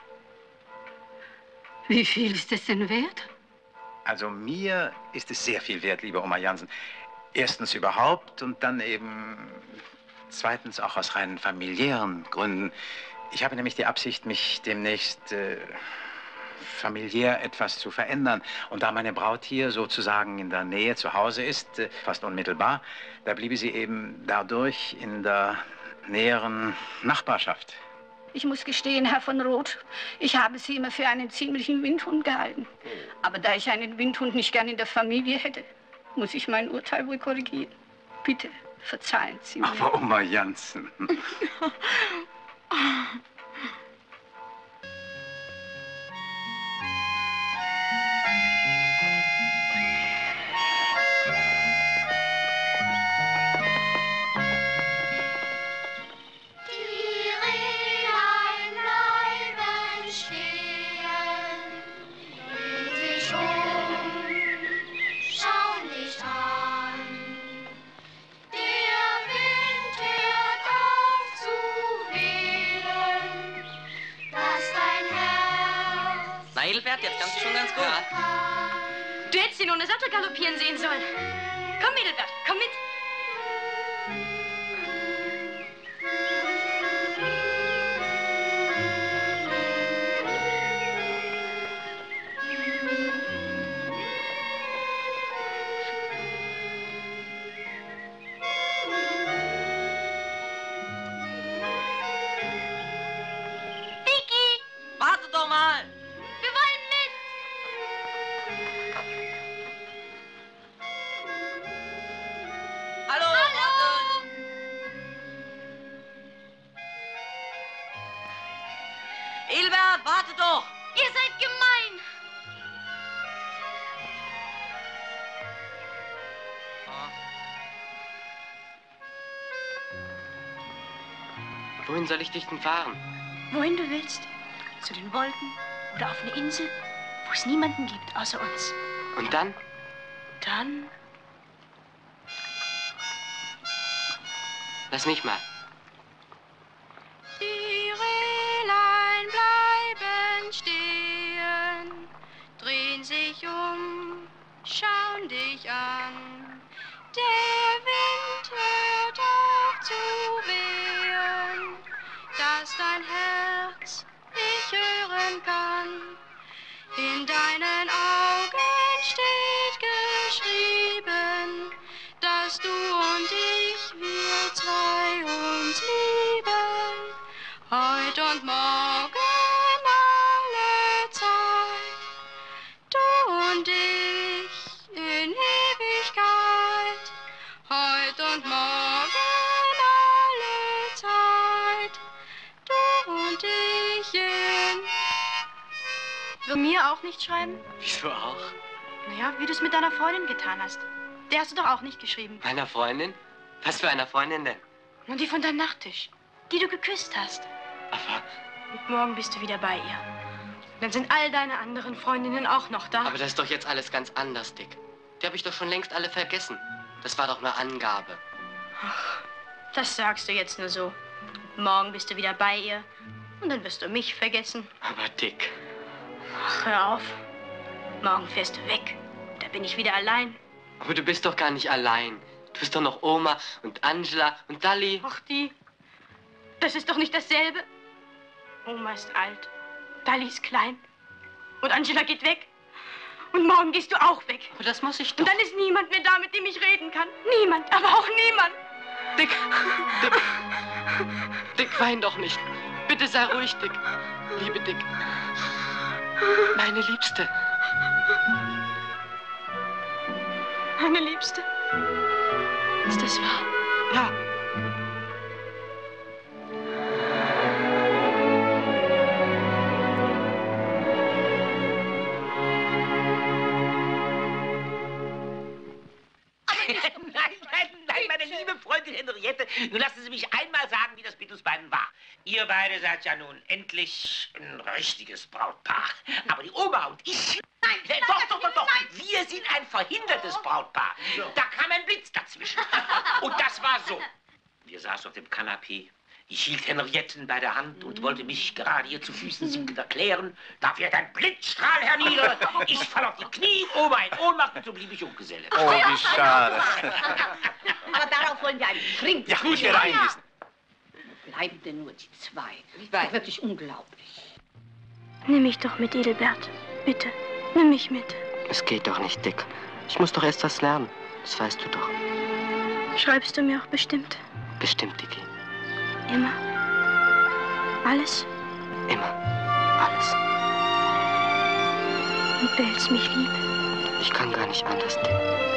Wie viel ist es denn wert? Also mir ist es sehr viel wert, liebe Oma Jansen. Erstens überhaupt und dann eben zweitens auch aus rein familiären Gründen. Ich habe nämlich die Absicht, mich demnächst familiär etwas zu verändern. Und da meine Braut hier sozusagen in der Nähe zu Hause ist, fast unmittelbar, da bliebe sie eben dadurch in der näheren Nachbarschaft. Ich muss gestehen, Herr von Roth, ich habe Sie immer für einen ziemlichen Windhund gehalten. Aber da ich einen Windhund nicht gern in der Familie hätte, muss ich mein Urteil wohl korrigieren. Bitte, verzeihen Sie mir. Aber Oma Jansen. Edelbert, jetzt kannst du schon ganz gut. Ja. Du hättest ihn ohne Sattel galoppieren sehen sollen. Komm, Edelbert, komm mit. Edelbert, warte doch! Ihr seid gemein! Wohin soll ich dich denn fahren? Wohin du willst. Zu den Wolken oder auf eine Insel, wo es niemanden gibt außer uns. Und dann? Dann? Lass mich mal. Die Rehlein bleiben stehen, drehen sich um, schauen dich an. Der Wind hört auf zu wehen, dass dein Herz dich hören kann. In deinen Augen steht geschrieben, dass du und ich, wir zwei uns lieben. Heut und morgen alle Zeit, du und ich in Ewigkeit. Heut und morgen alle Zeit, du und ich in... Will mir auch nicht schreiben? Wieso auch? Naja, wie du es mit deiner Freundin getan hast. Der hast du doch auch nicht geschrieben. Meiner Freundin? Was für einer Freundin denn? Und die von deinem Nachttisch, die du geküsst hast. Aber... Und morgen bist du wieder bei ihr. Dann sind all deine anderen Freundinnen auch noch da. Aber das ist doch jetzt alles ganz anders, Dick. Die habe ich doch schon längst alle vergessen. Das war doch eine Angabe. Ach, das sagst du jetzt nur so. Morgen bist du wieder bei ihr. Und dann wirst du mich vergessen. Aber Dick... Ach, hör auf. Morgen fährst du weg. Da bin ich wieder allein. Aber du bist doch gar nicht allein. Du bist doch noch Oma und Angela und Dali. Ach, die. Das ist doch nicht dasselbe. Oma ist alt. Dali ist klein. Und Angela geht weg. Und morgen gehst du auch weg. Aber das muss ich doch. Und dann ist niemand mehr da, mit dem ich reden kann. Niemand, aber auch niemand. Dick, Dick, wein doch nicht. Bitte sei ruhig, Dick. Liebe Dick. Meine Liebste. Meine Liebste. Ist das wahr? Ja. Nein, meine liebe Freundin Henriette, nun lassen Sie mich einmal sagen, wie das mit uns beiden war. Ihr beide seid ja nun endlich ein richtiges Brautpaar. Aber die Oma und ich... Nein, doch. Wir sind ein verhindertes Brautpaar. Da kam ein Blitz dazwischen. Und das war so. Wir saßen auf dem Kanapee. Ich hielt Henrietten bei der Hand und wollte mich gerade ihr zu Füßen sinkend erklären. Da fährt ein Blitzstrahl hernieder. Ich fall auf die Knie, Oma in Ohnmacht und so blieb ich Junggeselle. Oh, wie schade. Aber darauf wollen wir einen Trink. Ja, gut, wir reingießen. Bleiben denn nur die zwei? Das ist wirklich unglaublich. Nimm mich doch mit, Edelbert. Bitte, nimm mich mit. Es geht doch nicht, Dick. Ich muss doch erst was lernen. Das weißt du doch. Schreibst du mir auch bestimmt? Bestimmt, Dicky. Immer? Alles? Immer. Alles. Und behältst mich lieb? Ich kann gar nicht anders, Dick.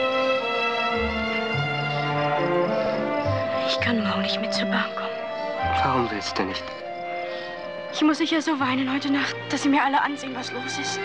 Ich kann morgen nicht mit zur Bahn kommen. Warum willst du nicht? Ich muss sicher so weinen heute Nacht, dass sie mir alle ansehen, was los ist.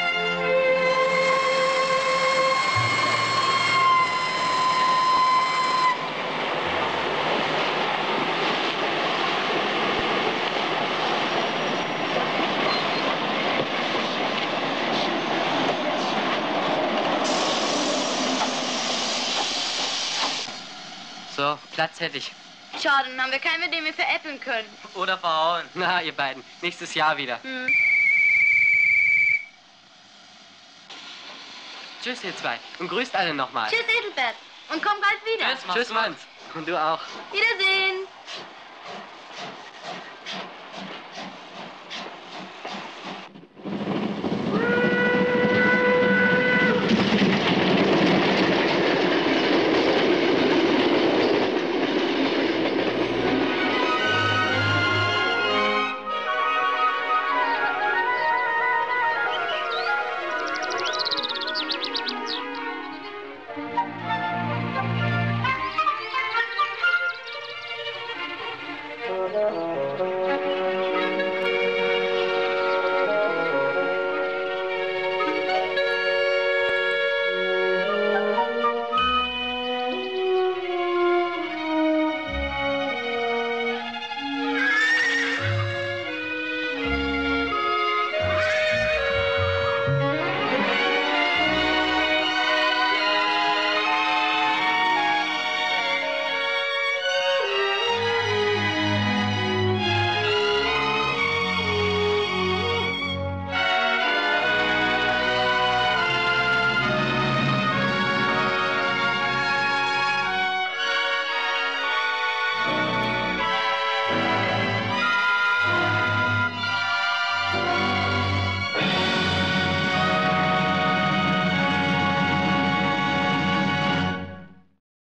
So, Platz hätte ich. Schade, dann haben wir keinen, mit dem wir veräppeln können. Oder verhauen. Na, ihr beiden. Nächstes Jahr wieder. tschüss, ihr zwei. Und grüßt alle nochmal. Tschüss, Edelbert. Und komm bald wieder. Tschüss, Manns. Und du auch. Wiedersehen.